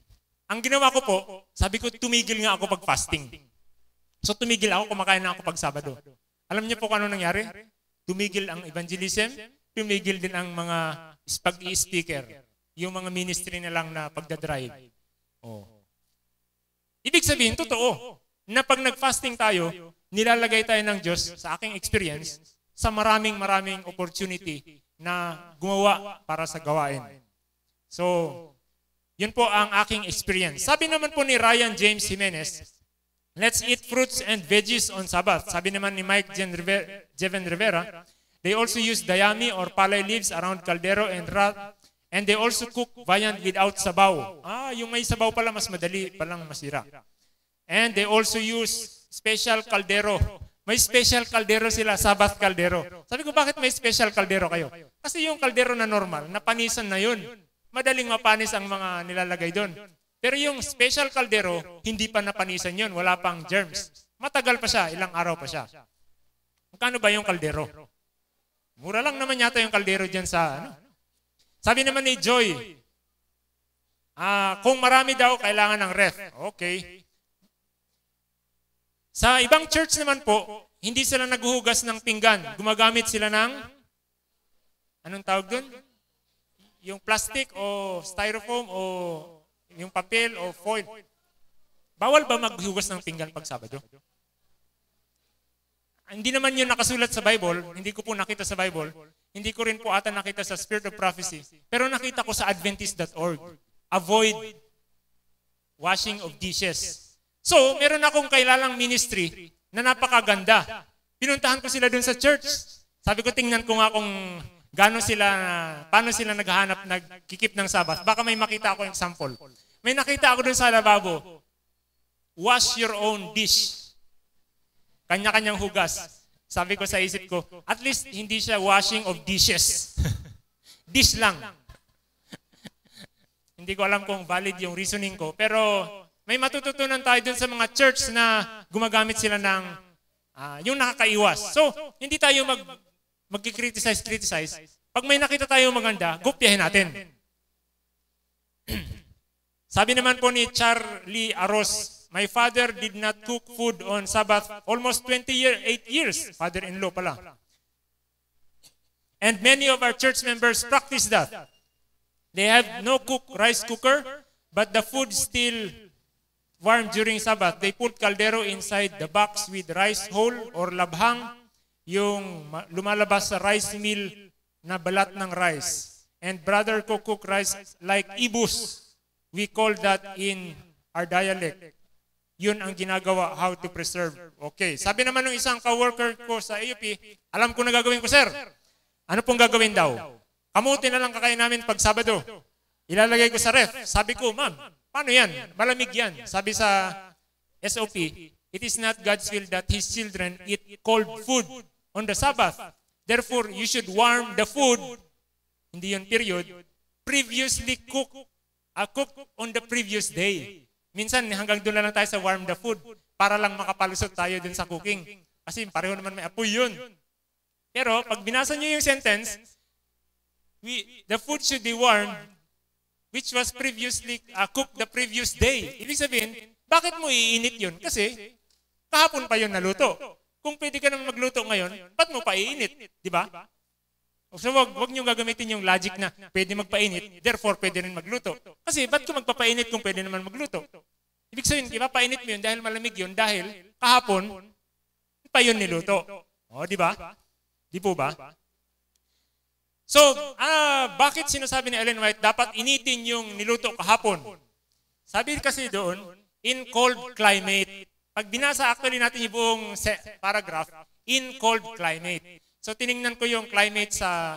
ang ginawa ko po, sabi ko, tumigil nga ako pag fasting. So tumigil ako, kumakain na ako pag Sabado. Alam niyo po kung ano nangyari? Tumigil ang evangelism, tumigil din ang mga pag-i-speaker, yung mga ministry na lang na pagdadrive. Oh. Ibig sabihin, totoo, na pag nag-fasting tayo, nilalagay tayo ng Diyos, sa aking experience, sa maraming maraming opportunity na gumawa para sa gawain. So, yun po ang aking experience. Sabi naman po ni Ryan James Jimenez, let's eat fruits and veggies on Sabbath. Sabi naman ni Mike Jeven Rivera, they also use dayami or palay leaves around caldero and rat, and they also cook viand without sabaw. Ah, yung may sabaw pala, mas madali palang masira. And they also use special caldero. May special caldero sila, Sabbath caldero. Sabi ko, bakit may special caldero kayo? Kasi yung caldero na normal, napanisan na yun. Madaling mapanis ang mga nilalagay doon. Pero yung special caldero, hindi pa napanisan yun. Wala pang germs. Matagal pa siya, ilang araw pa siya. Magkano ba yung kaldero? Mura lang naman yata yung kaldero dyan sa ano. Sabi naman ni Joy, ah, kung marami daw, kailangan ng ref. Okay. Sa ibang church naman po, hindi sila naghuhugas ng pinggan. Gumagamit sila ng, anong tawag doon? Yung plastic o styrofoam o yung papel o foil. Bawal ba maghugas ng pinggan pag Sabado? Hindi naman yun nakasulat sa Bible. Hindi ko po nakita sa Bible. Hindi ko rin po ata nakita sa Spirit of Prophecy. Pero nakita ko sa adventist dot org. Avoid washing of dishes. So, meron akong kailalang ministry na napakaganda. Pinuntahan ko sila dun sa church. Sabi ko, tingnan ko nga kung gaano sila, paano sila naghahanap, nagkikip ng Sabbath. Baka may makita ako yung sample. May nakita ako dun sa lababo. Wash your own dish. Kanya-kanyang hugas. Sabi ko sa isip ko, at least hindi siya washing of dishes. Dish lang. Hindi ko alam kung valid yung reasoning ko. Pero may matututunan tayo dun sa mga church na gumagamit sila ng uh, yung nakakaiwas. So, hindi tayo mag, mag-criticize, criticize. Pag may nakita tayo maganda, gupyahin natin. Sabi naman po ni Charlie Aros, my father did not cook food on Sabbath almost twenty-eight years. Father-in-law pala. And many of our church members practice that. They have no cook rice cooker, but the food still warm during Sabbath. They put caldero inside the box with rice whole or labhang, yung lumalabas sa rice meal na balat ng rice. And brother ko cook rice like ibus. We call that in our dialect. Yun ang ginagawa, how to preserve. Okay. Sabi naman ng isang ka-worker ko sa A U P, alam ko na gagawin ko, sir. Ano pong gagawin daw? Kamuti na lang kakain namin pag Sabado. Ilalagay ko sa ref. Sabi ko, ma'am, paano yan? Malamig yan. Sabi sa S O P, it is not God's will that His children eat cold food on the Sabbath. Therefore, you should warm the food, hindi yun period, previously cook, uh, cook on the previous day. Minsan hanggang doon lang tayo sa warm the food para lang makapalusot tayo dun sa cooking. Kasi pareho naman may apoy yun. Pero pag binasa nyo yung sentence, we, the food should be warm which was previously uh, cooked the previous day. Ibig sabihin, bakit mo iinit yun? Kasi kahapon pa yun naluto. Kung pwede ka naman magluto ngayon, ba't mo pa iinit? Di ba? So wag, wag nyo gagamitin yung logic na pwede magpainit, therefore pwede rin magluto. Kasi ba't ko magpapainit kung pwede naman magluto? Ibig sabihin, ipapainit mo yun dahil malamig yun, dahil kahapon, pa yun niluto. O, di ba? Di po ba? So, ah, bakit sinasabi ni Ellen White, dapat initin yung niluto kahapon? Sabi kasi doon, in cold climate. Pag binasa actually natin yung buong paragraph, in cold climate. So tiningnan ko yung climate sa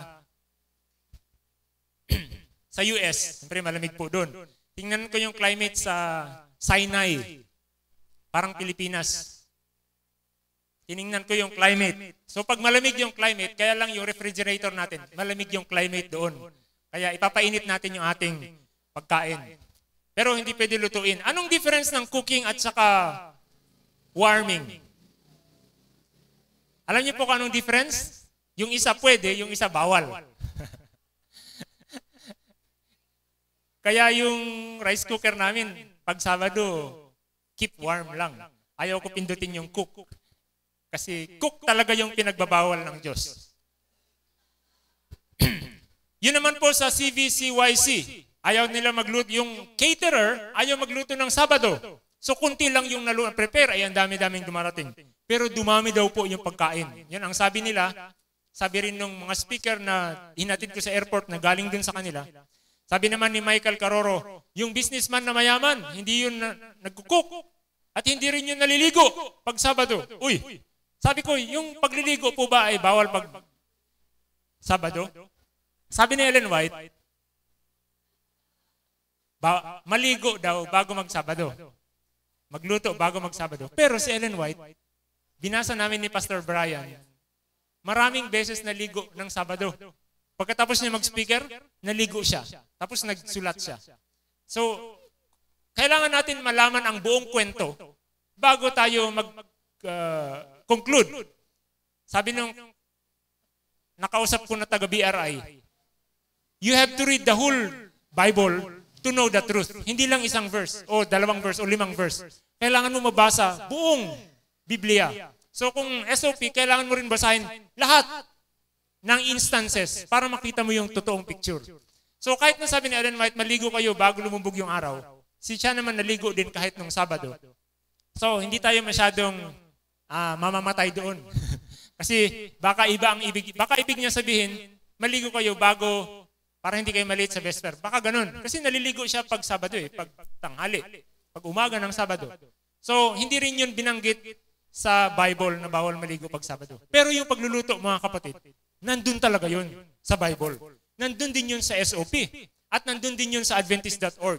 sa U S. Siyempre malamig po doon. Tingnan ko yung climate sa Sinai. Parang Pilipinas. Tiningnan ko yung climate. So pag malamig yung climate, kaya lang yung refrigerator natin, malamig yung climate doon. Kaya ipapainit natin yung ating pagkain. Pero hindi pwede lutuin. Anong difference ng cooking at saka warming? Alam niyo po kung anong difference? Yung isa pwede, yung isa bawal. Kaya yung rice cooker namin, pag Sabado, keep warm lang. Ayaw ko pindutin yung cook. Kasi cook talaga yung pinagbabawal ng Diyos. Yun naman po sa C V C Y C. Ayaw nila magluto. Yung caterer, ayaw magluto ng Sabado. So kunti lang yung naluto. Prepare, ay ang dami-daming dumarating. Pero dumami daw po yung pagkain. Yan ang sabi nila. Sabi rin ng mga speaker na hinatid ko sa airport na galing din sa kanila. Sabi naman ni Michael Caroro, yung businessman na mayaman, hindi yun na, nagkukuk. At hindi rin yun naliligo pag Sabado. Uy, sabi ko, yung pagliligo po ba ay bawal pag Sabado? Sabi ni Ellen White, ba, maligo daw bago mag-Sabado. Magluto bago mag-Sabado. Pero si Ellen White, binasa namin ni Pastor Brian, maraming beses naligo ng Sabado. Pagkatapos niya mag-speaker, naligo siya. Tapos nagsulat siya. So, kailangan natin malaman ang buong kwento bago tayo mag-conclude. Uh, Sabi nung nakausap ko na taga-B R I, you have to read the whole Bible to know the truth. Hindi lang isang verse, o dalawang verse, o limang verse. Kailangan mo mabasa buong Biblia. So kung S O P, kailangan mo rin basahin lahat ng instances para makita mo yung totoong picture. So kahit na sabi ni Ellen White, maligo kayo bago lumubog yung araw, si siya naman naligo din kahit nung Sabado. So hindi tayo masyadong uh, mamamatay doon. Kasi baka iba ang ibig, baka ibig niya sabihin, maligo kayo bago para hindi kayo malate sa vesper. Baka ganun. Kasi naliligo siya pag Sabado eh, pag tanghali, pag umaga ng Sabado. So hindi rin yun binanggit sa Bible na bawal maligo pag Sabado. Pero yung pagluluto, mga kapatid, nandun talaga yun sa Bible. Nandun din yun sa S O P. At nandun din yun sa adventist dot org.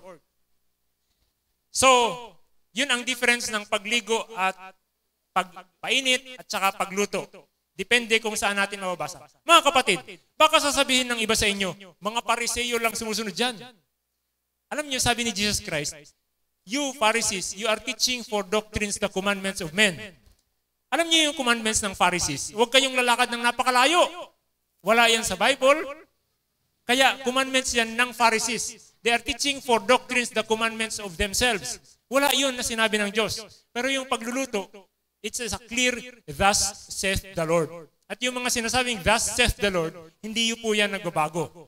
So, yun ang difference ng pagligo at pagpainit at saka pagluto. Depende kung saan natin mababasa. Mga kapatid, baka sasabihin ng iba sa inyo, mga Pariseyo lang sumusunod dyan. Alam niyo, sabi ni Jesus Christ, you Pharisees, you are teaching for doctrines the commandments of men. Alam niyo yung commandments ng Pharisees, huwag kayong lalakad ng napakalayo. Wala yan sa Bible. Kaya commandments yan ng Pharisees. They are teaching for doctrines the commandments of themselves. Wala yun na sinabi ng Diyos. Pero yung pagluluto, it's a clear, thus saith the Lord. At yung mga sinasabing, thus saith the Lord, hindi yun po yan nagbabago.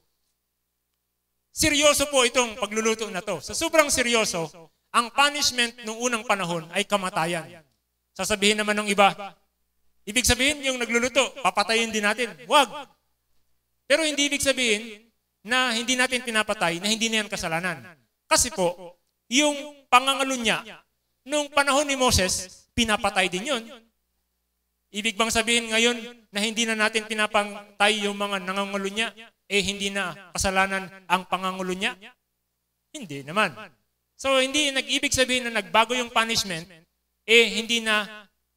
Seryoso po itong pagluluto na to. Sa sobrang seryoso, ang punishment nung unang panahon ay kamatayan. Sasabihin naman ng iba, ibig sabihin yung nagluluto, papatayin din natin. Wag. Pero hindi ibig sabihin na hindi natin pinapatay, na hindi na yan kasalanan. Kasi po, yung pangangalo niya, nung panahon ni Moses, pinapatay din yun. Ibig bang sabihin ngayon na hindi na natin pinapatay yung mga nangangulo niya, eh hindi na kasalanan ang pangangulo niya? Hindi naman. So hindi nag-ibig sabihin na nagbago yung punishment, eh hindi na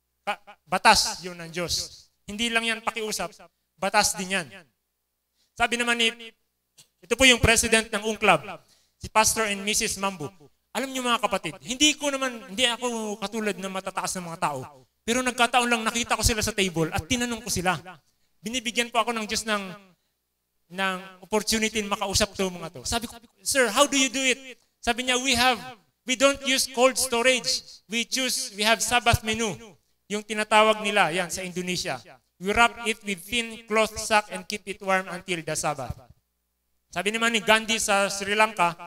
batas yun ng Diyos. Hindi lang yan pakiusap, batas din yan. Sabi naman ni, ito po yung president ng UNCLUB, si Pastor and Missus Mambu. Alam niyo mga kapatid, hindi ko naman, hindi ako katulad ng matataas ng mga tao. Pero nagkataon lang nakita ko sila sa table at tinanong ko sila. Binibigyan po ako ng Diyos ng, ng opportunity na makausap to mga to. Sabi ko, sir, how do you do it? Sabi niya, we have, we don't use cold storage. We choose, we have Sabbath menu. Yung tinatawag nila, yan, sa Indonesia. We wrap it with thin cloth sack and keep it warm until the Sabbath. Sabi naman ni Gandhi sa Sri Lanka,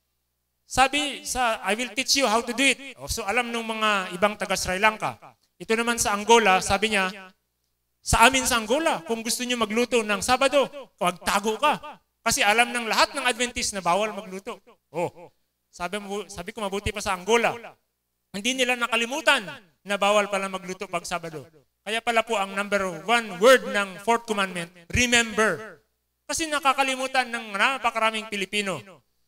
sabi sa, I will teach you how to do it. O, so alam ng mga ibang taga Sri Lanka. Ito naman sa Angola, sabi niya, sa amin sa Angola, kung gusto niyo magluto ng Sabado, huwag tago ka. Kasi alam ng lahat ng Adventist na bawal magluto. Oh, sabi, mo, sabi ko mabuti pa sa Angola. Hindi nila nakalimutan na bawal pala magluto pag Sabado. Kaya pala po ang number one word ng fourth commandment, remember. Kasi nakakalimutan ng napakaraming Pilipino.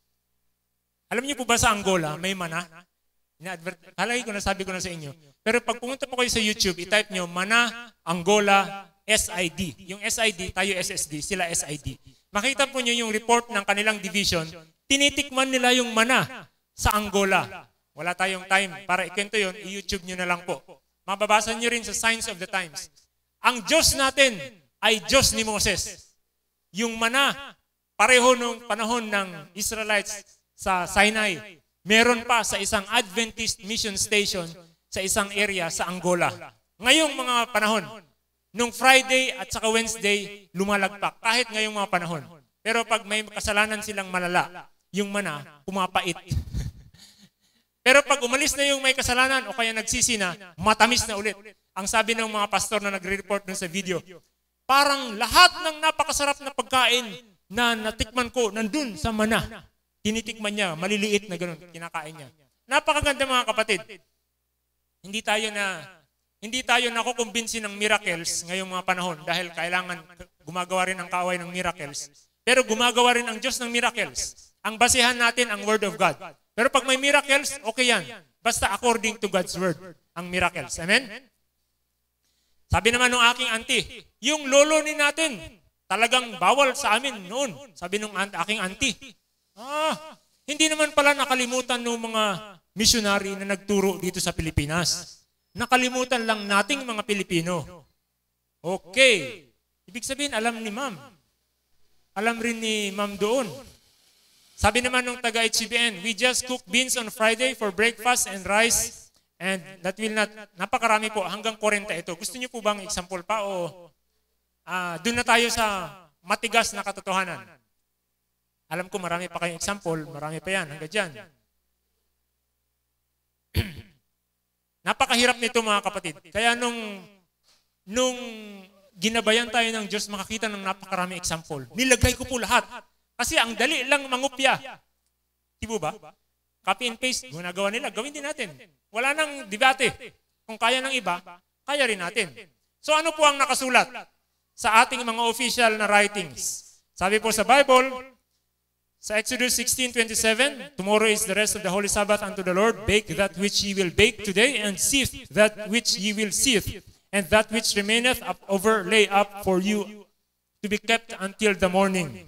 Alam niyo po ba sa Angola, may mana? Halagi ko na, sabi ko na sa inyo. Pero pag pumunta po kayo sa YouTube, i-type nyo, Mana, Angola, S I D. Yung S I D, tayo S S D, sila S I D. Makita po nyo yung report ng kanilang division, tinitikman nila yung mana sa Angola. Wala tayong time para ikwento yun, i-YouTube nyo na lang po. Mababasa nyo rin sa Signs of the Times. Ang Diyos natin ay Diyos ni Moses. Yung mana, pareho nung panahon ng Israelites sa Sinai. meron pa sa isang Adventist mission station sa isang area sa Angola. Ngayong mga panahon, nung Friday at saka Wednesday, lumalagpak. Kahit ngayong mga panahon. Pero pag may kasalanan silang malala, yung mana, pumapait. Pero pag umalis na yung may kasalanan o kaya nagsisi na, matamis na ulit. Ang sabi ng mga pastor na nagre-report dun sa video, parang lahat ng napakasarap na pagkain na natikman ko nandun sa mana. Tinitikman niya, maliliit na ganun, kinakain niya. Napakaganda mga kapatid. Hindi tayo na hindi tayo nakukumbinsi ng miracles ngayong mga panahon dahil kailangan gumagawa rin ang kaaway ng miracles. Pero gumagawa rin ang Diyos ng miracles. Ang basehan natin ang Word of God. Pero pag may miracles, okay yan. Basta according to God's Word, ang miracles. Amen? Sabi naman ng aking auntie, yung lolo ni natin, talagang bawal sa amin noon. Sabi ng aking auntie, ah, hindi naman pala nakalimutan ng mga missionary na nagturo dito sa Pilipinas. Nakalimutan lang nating mga Pilipino. Okay. Ibig sabihin, alam ni ma'am. Alam rin ni ma'am doon. Sabi naman ng taga-H C B N, we just cook beans on Friday for breakfast and rice and that will not, napakarami po, hanggang forty ito. Gusto niyo po bang example pa o uh, doon na tayo sa matigas na katotohanan? Alam ko marami pa kayong example, marami pa yan, hanggang dyan. Napakahirap nito mga kapatid. Kaya nung, nung ginabayan tayo ng Diyos, makakita ng napakarami example. Nilagay ko po lahat. Kasi ang dali lang mangupya. Di ba? Copy and paste, ginagawa nila, gawin din natin. Wala nang debate. Kung kaya ng iba, kaya rin natin. So ano po ang nakasulat sa ating mga official na writings? Sabi po sa Bible, sa Exodus sixteen twenty-seven, tomorrow is the rest of the holy Sabbath unto the Lord. Bake that which ye will bake today, and sift that which ye will sift, and that which remaineth up over lay up for you to be kept until the morning.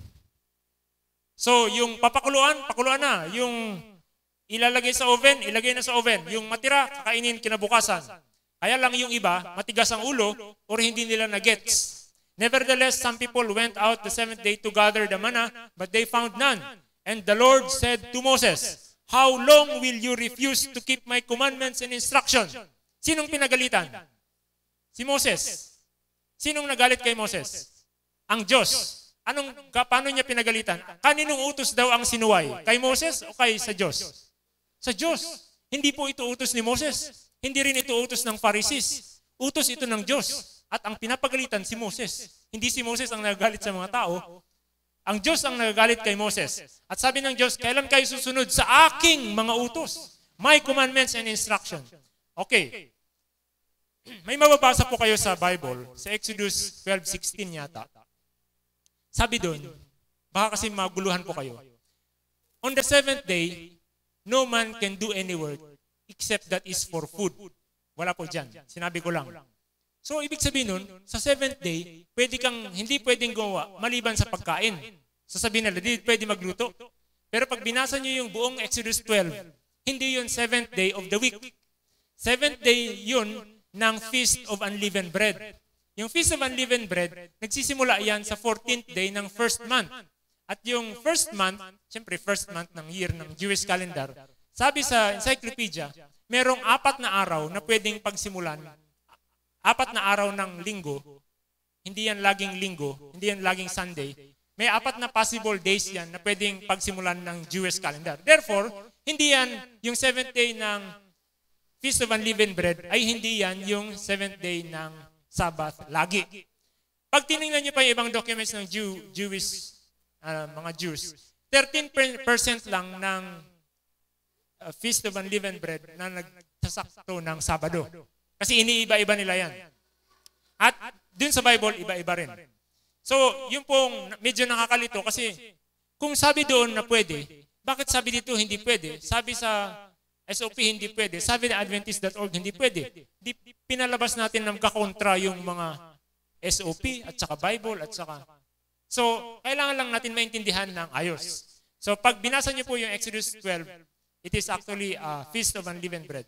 So, yung papakuluan, pakuluan na. Yung ilalagay sa oven, ilagay na sa oven. Yung matira, kakainin kinabukasan. Kaya lang yung iba, matigas ang ulo, or hindi nila na-gets. Nevertheless, some people went out the seventh day to gather the manna, but they found none. And the Lord said to Moses, how long will you refuse to keep my commandments and instruction? Sinong pinagalitan? Si Moses. Sinong nagalit kay Moses? Ang Diyos. Anong, paano niya pinagalitan? Kaninong utos daw ang sinuway? Kay Moses o kay sa Diyos? Sa Diyos. Hindi po ito utos ni Moses. Hindi rin ito utos ng Pharisees. Utos ito ng Diyos. At ang pinapagalitan si Moses. Hindi si Moses ang nagagalit sa mga tao. Ang Diyos ang nagagalit kay Moses. At sabi ng Diyos, kailan kayo susunod sa aking mga utos? My commandments and instruction. Okay. May mababasa po kayo sa Bible, sa Exodus twelve sixteen yata. Sabi doon, baka kasi maguluhan po kayo. On the seventh day, no man can do any work except that is for food. Wala po dyan. Sinabi ko lang. So, ibig sabihin nun, sa seventh day, pwede kang, hindi pwedeng gawa maliban sa pagkain. Sasabihin nila, hindi pwede magluto. Pero pag binasa nyo yung buong Exodus twelve, hindi yun seventh day of the week. Seventh day yun ng Feast of Unleavened Bread. Yung Feast of Unleavened Bread, nagsisimula yan sa fourteenth day ng first month. At yung first month, siyempre first month ng year ng Jewish calendar, sabi sa encyclopedia, merong apat na araw na pwedeng pagsimulan. Apat na araw ng linggo, hindi yan laging linggo, hindi yan laging Sunday. May apat na possible days yan na pwedeng pagsimulan ng Jewish calendar. Therefore, hindi yan yung seventh day ng Feast of Unleavened Bread, ay hindi yan yung seventh day ng Sabbath lagi. Pag tinignan niyo pa yung ibang documents ng Jew, Jewish, uh, mga Jews, thirteen percent lang ng uh, Feast of Unleavened Bread na nagsasakto ng Sabado. Kasi iniiba-iba nila yan. At dun sa Bible, iba-iba rin. So, yung pong medyo nakakalito kasi kung sabi doon na pwede, bakit sabi dito hindi pwede? Sabi sa S O P hindi pwede. Sabi na Adventist dot org hindi pwede. Di, pinalabas natin ng kakontra yung mga S O P at saka Bible at saka. So, kailangan lang natin maintindihan ng ayos. So, pag binasa niyo po yung Exodus twelve, it is actually a Feast of Unleavened Bread.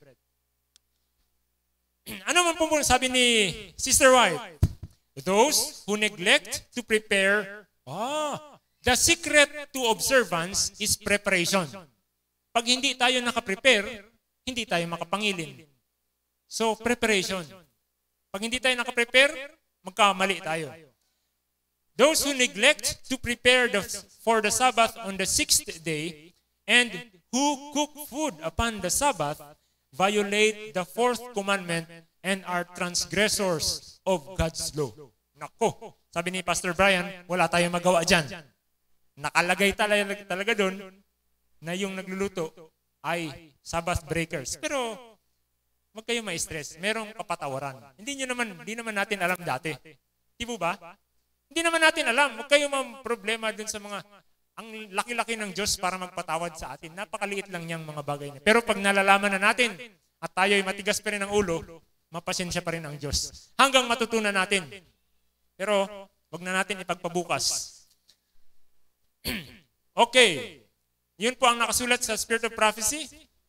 Ano man po po sabi ni Sister White? Those who neglect to prepare, ah, the secret to observance is preparation. Pag hindi tayo nakaprepare, hindi tayo makapangilin. So, preparation. Pag hindi tayo nakaprepare, magkamali tayo. Those who neglect to prepare the, for the Sabbath on the sixth day and who cook food upon the Sabbath violate the fourth commandment and are transgressors of God's law. Nako, sabi ni Pastor Brian, wala tayong magawa dyan. Nakalagay talaga, talaga doon na yung nagluluto ay Sabbath breakers. Pero, wag kayo ma-stress. Merong kapatawaran. Hindi nyo naman, hindi naman natin alam dati. Di ba? Hindi naman natin alam. Huwag kayo ma-problema dun sa mga, ang laki-laki ng Diyos para magpatawad sa atin. Napakaliit lang niyang mga bagay na. Pero pag nalalaman na natin, at tayo'y matigas pa rin ang ulo, mapasensya pa rin ang Diyos. Hanggang matutunan natin. Pero, wag na natin ipagpabukas. Okay. Yun po ang nakasulat sa Spirit of Prophecy.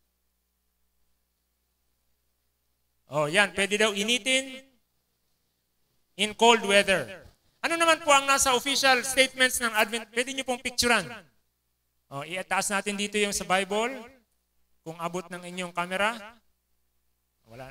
Oh, yan. Pwede daw initin in cold weather. Ano naman po ang nasa official statements ng Advent? Pwede nyo pong picturean. Oh, iataas natin dito yung sa Bible. Kung abot ng inyong camera. Wala.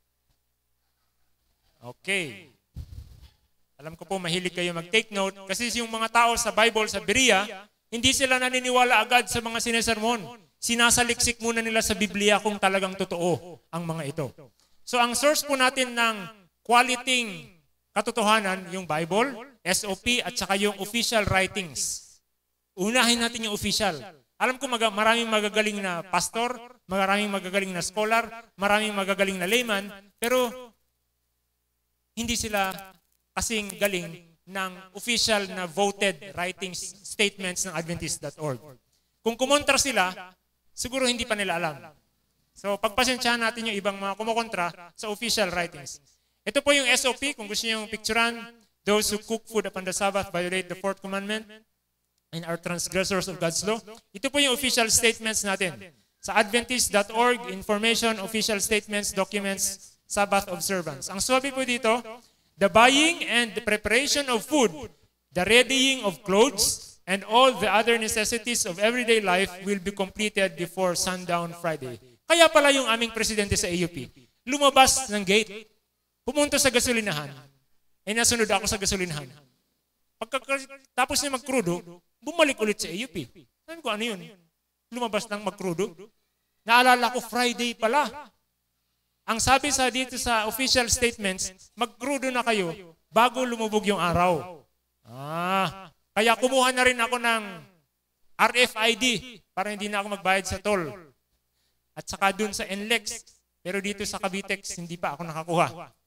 Okay. Alam ko po, mahilig kayo mag-take note. Kasi yung mga tao sa Bible, sa Berea, hindi sila naniniwala agad sa mga sinesermon. Sinasaliksik muna nila sa Biblia kung talagang totoo ang mga ito. So ang source po natin ng quality katotohanan, yung Bible, S O P, at saka yung official writings. Unahin natin yung official. Alam ko mag maraming magagaling na pastor, maraming magagaling na scholar, maraming magagaling na layman, pero hindi sila kasing galing ng official na voted writings statements ng Adventist dot org. Kung kumontra sila, siguro hindi pa nila alam. So, pagpasensyahan natin yung ibang mga kumukontra sa official writings. Ito po yung S O P, kung gusto nyo yung picturean, those who cook food upon the Sabbath violate the fourth commandment and are transgressors of God's law. Ito po yung official statements natin. Sa Adventist dot org, information, official statements, documents, Sabbath observance. Ang sabi po dito, the buying and the preparation of food, the readying of clothes, and all the other necessities of everyday life will be completed before sundown Friday. Kaya pala yung aming presidente sa A U P, lumabas ng gate, pumunta sa gasolinahan, eh nasunod ako sa gasolinahan. Pagkatapos niya magkrudo, bumalik ulit sa A U P. Sabi ko, ano yun? Lumabas ng magkrudo? Naalala ko, Friday pala. Ang sabi sa dito sa official statements, magkrudo na kayo bago lumubog yung araw. Ah, kaya kumuha na rin ako ng R F I D para hindi na ako magbayad sa toll. At saka dun sa N L E X, pero dito sa Cavitex, hindi pa ako nakakuha.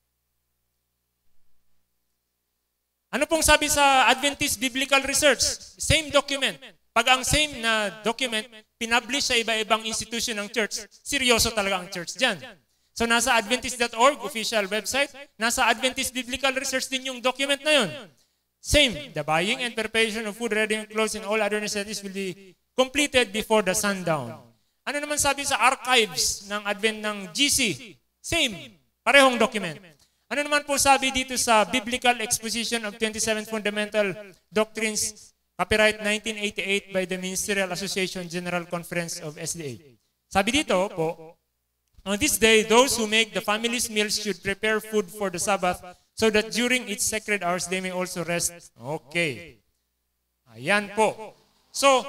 Ano pong sabi sa Adventist Biblical Research? Same document. Pag ang same na document, pinablish sa iba-ibang institution ng church, seryoso talaga ang church dyan. So nasa Adventist dot org, official website, nasa Adventist Biblical Research din yung document na yun. Same, the buying and preparation of food, ready and clothes, and all other necessities will be completed before the sundown. Ano naman sabi sa archives ng Advent ng G C? Same, parehong document. Ano naman po sabi dito sa Biblical Exposition of twenty-seven Fundamental Doctrines, copyright nineteen eighty-eight by the Ministerial Association General Conference of S D A? Sabi dito po, on this day, those who make the family's meals should prepare food for the Sabbath so that during its sacred hours they may also rest. Okay. Ayan po. So,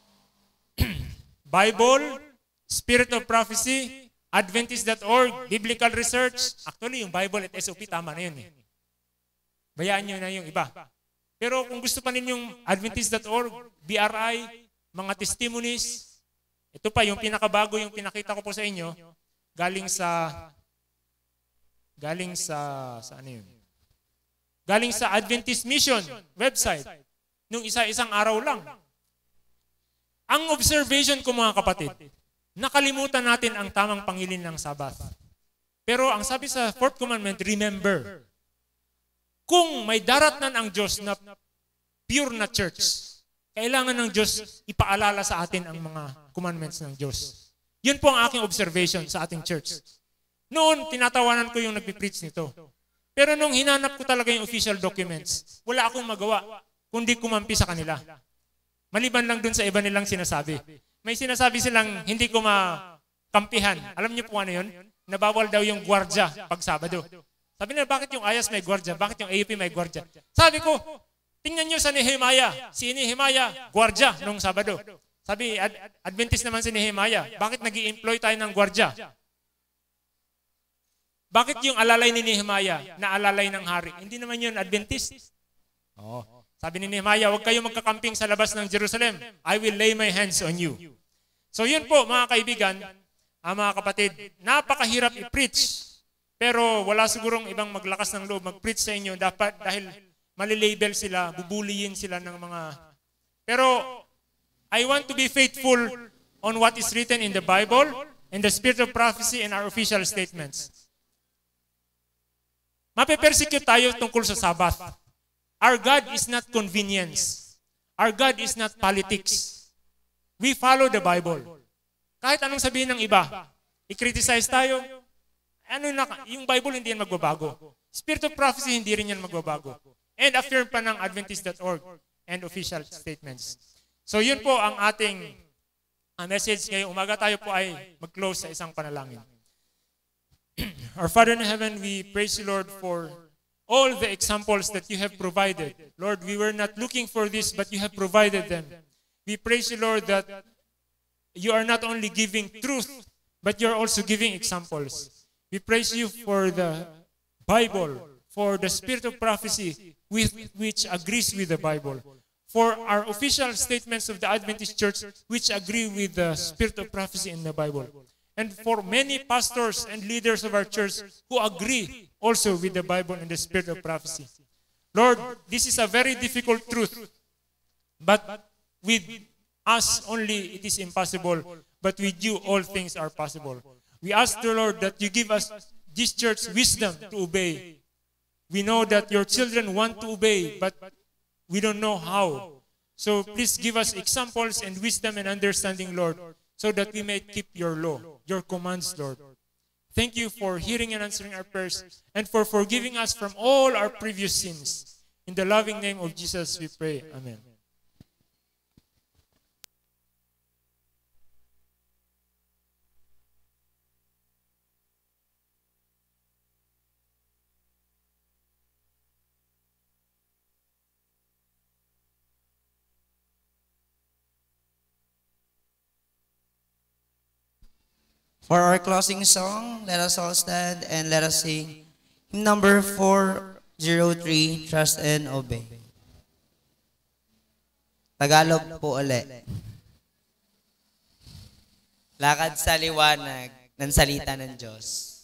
Bible, Spirit of Prophecy, Adventist dot org, Biblical Research. Actually, yung Bible at S O P, tama na yun eh. Bayaan nyo na yung iba. Pero kung gusto pa ninyong Adventist dot org, B R I, mga testimonies, ito pa yung pinakabago, yung pinakita ko po sa inyo, galing sa, galing sa, sa ano yun? Galing sa Adventist Mission website, nung isa-isang araw lang. Ang observation ko mga kapatid, nakalimutan natin ang tamang pangilin ng Sabbath. Pero ang sabi sa fourth commandment, remember, kung may daratnan ang Diyos na pure na church, kailangan ng Diyos ipaalala sa atin ang mga commandments ng Diyos. Yun po ang aking observation sa ating church. Noon, tinatawanan ko yung nagpipreach nito. Pero nung hinanap ko talaga yung official documents, wala akong magawa, kundi kumampi sa kanila. Maliban lang dun sa iba nilang sinasabi. may sinasabi silang hindi ko makampihan. Alam niyo po ano yun? Nabawal daw yung gwardya pag Sabado. Sabi nila, bakit yung Ayas may gwardya? Bakit yung A U P may gwardya? Sabi ko, tingnan niyo sa Nehemiah. Si Nehemiah, gwardya nung Sabado. Sabi, Ad Adventist naman si Nehemiah. Bakit nag-i-employ tayo ng gwardya? Bakit yung alalay ni Nehemiah na alalay ng hari? Hindi naman yun Adventist. Oh. Sabi ni Nehemiah, huwag kayo magkakamping sa labas ng Jerusalem. I will lay my hands on you. So yun po mga kaibigan, ah, mga kapatid, napakahirap i-preach. Pero wala sigurong ibang maglakas ng loob mag-preach sa inyo dapat dahil malilabel sila, bubuliyin sila ng mga... Pero I want to be faithful on what is written in the Bible and the spirit of prophecy and our official statements. Mape-persecute tayo tungkol sa Sabbath. Our God is not convenience. Our God is not politics. We follow the Bible. Kahit anong sabihin ng iba, i-criticize tayo, ano na, yung Bible hindi yan magbabago. Spirit of prophecy hindi rin yan magbabago. And affirm pa ng Adventist dot org and official statements. So yun po ang ating uh, message ngayong umaga. Tayo po ay mag-close sa isang panalangin. Our Father in heaven, we praise you, Lord, for all the examples that you have provided. Lord, we were not looking for this, but you have provided them. We praise you, Lord, that you are not only giving truth, but you are also giving examples. We praise you for the Bible, for the spirit of prophecy with, which agrees with the Bible, for our official statements of the Adventist Church which agree with the spirit of prophecy in the Bible, and for many pastors and leaders of our church who agree also with the Bible and the spirit of prophecy. Lord, this is a very difficult truth, but with us only it is impossible, but with you all things are possible. We ask the Lord that you give us this church wisdom to obey. We know that your children want to obey, but we don't know how. So please give us examples and wisdom and understanding, Lord, so that we may keep your law, your commands, Lord. Thank you for hearing and answering our prayers and for forgiving us from all our previous sins. In the loving name of Jesus we pray. Amen. For our closing song, let us all stand and let us sing hymn number four oh three, Trust and Obey. Tagalog po ulit. Lakad sa liwanag ng salita ng Diyos.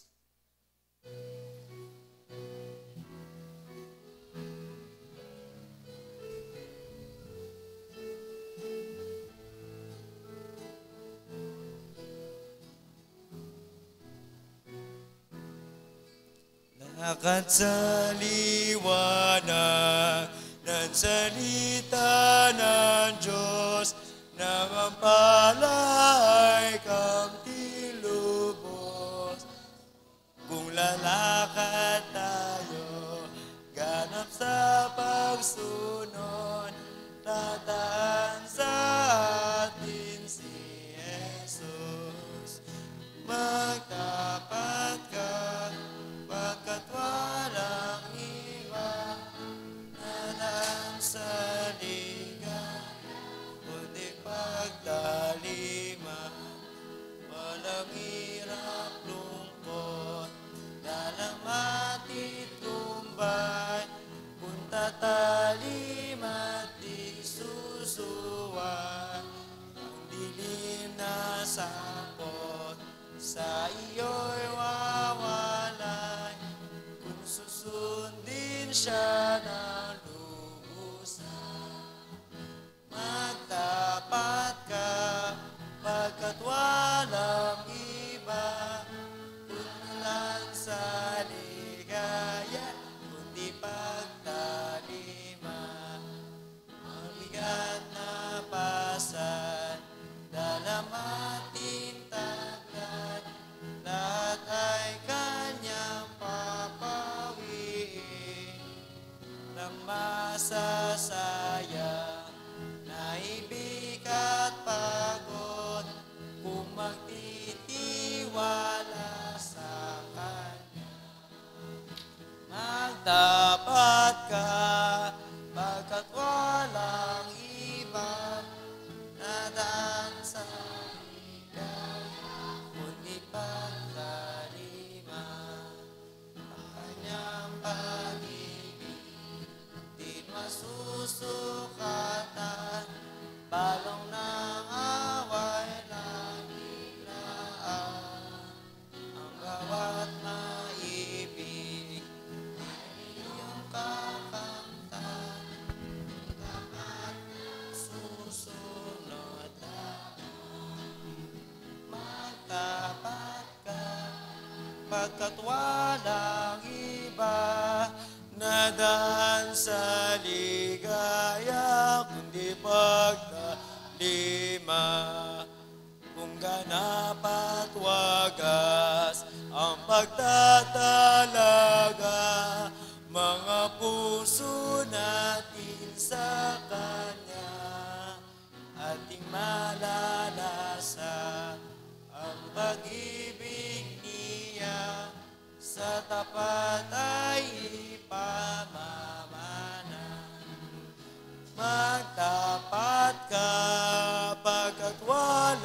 Lakad sa liwanag ng salita ng Diyos, na mapalay kang tilubos. Kung lalakad tayo, ganap sa pagsunod, tataan sa atin si Jesus. Magtapat ka, pagkat walang iba na nang sa liga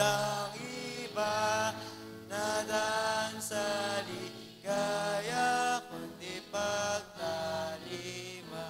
walang iba na daan sa ligaya kundi pagtalima.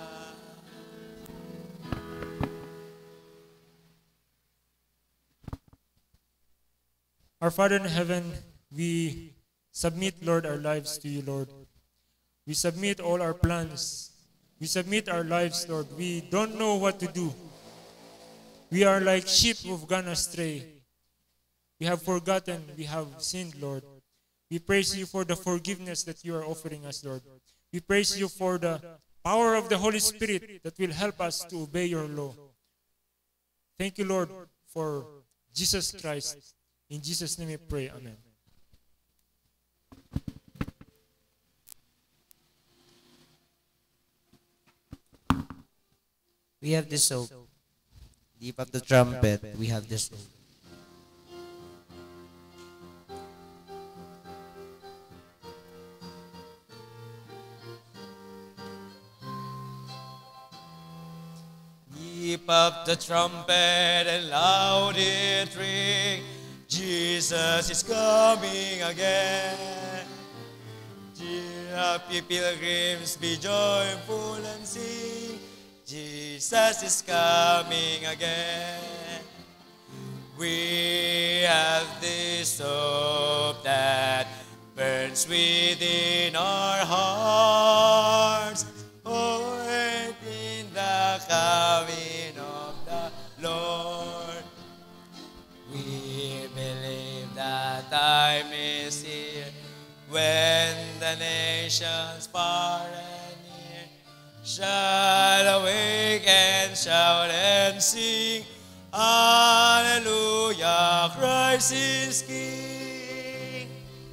Our Father in heaven, we submit, Lord, our lives to you, Lord. We submit all our plans. We submit our lives, Lord. We don't know what to do. We are like sheep who've gone astray. We have forgotten, we have sinned, Lord. We praise you for the forgiveness that you are offering us, Lord. We praise you for the power of the Holy Spirit that will help us to obey your law. Thank you, Lord, for Jesus Christ. In Jesus' name we pray. Amen. We have this hope. Deep of the trumpet, we have this hope. Keep up the trumpet and loud it ring. Jesus is coming again. Cheer up, ye pilgrims, be joyful and sing. Jesus is coming again. We have this hope that burns within our hearts. Oh, and in the coming of the Lord, we believe that time is here when the nations far and near shall awake and shout and sing, Hallelujah, Christ is King.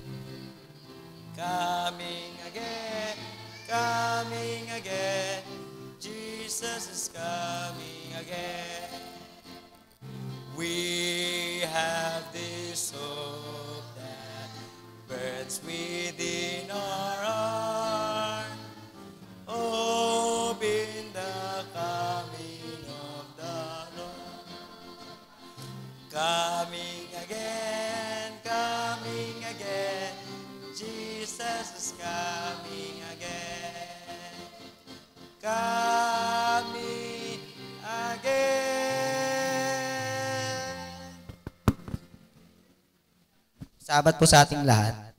Coming again, coming again, Jesus is coming again. We have this hope that burns within our heart. Hope in the coming of the Lord. Coming again, coming again, Jesus is coming again. Coming again. Sabat po sa ating lahat.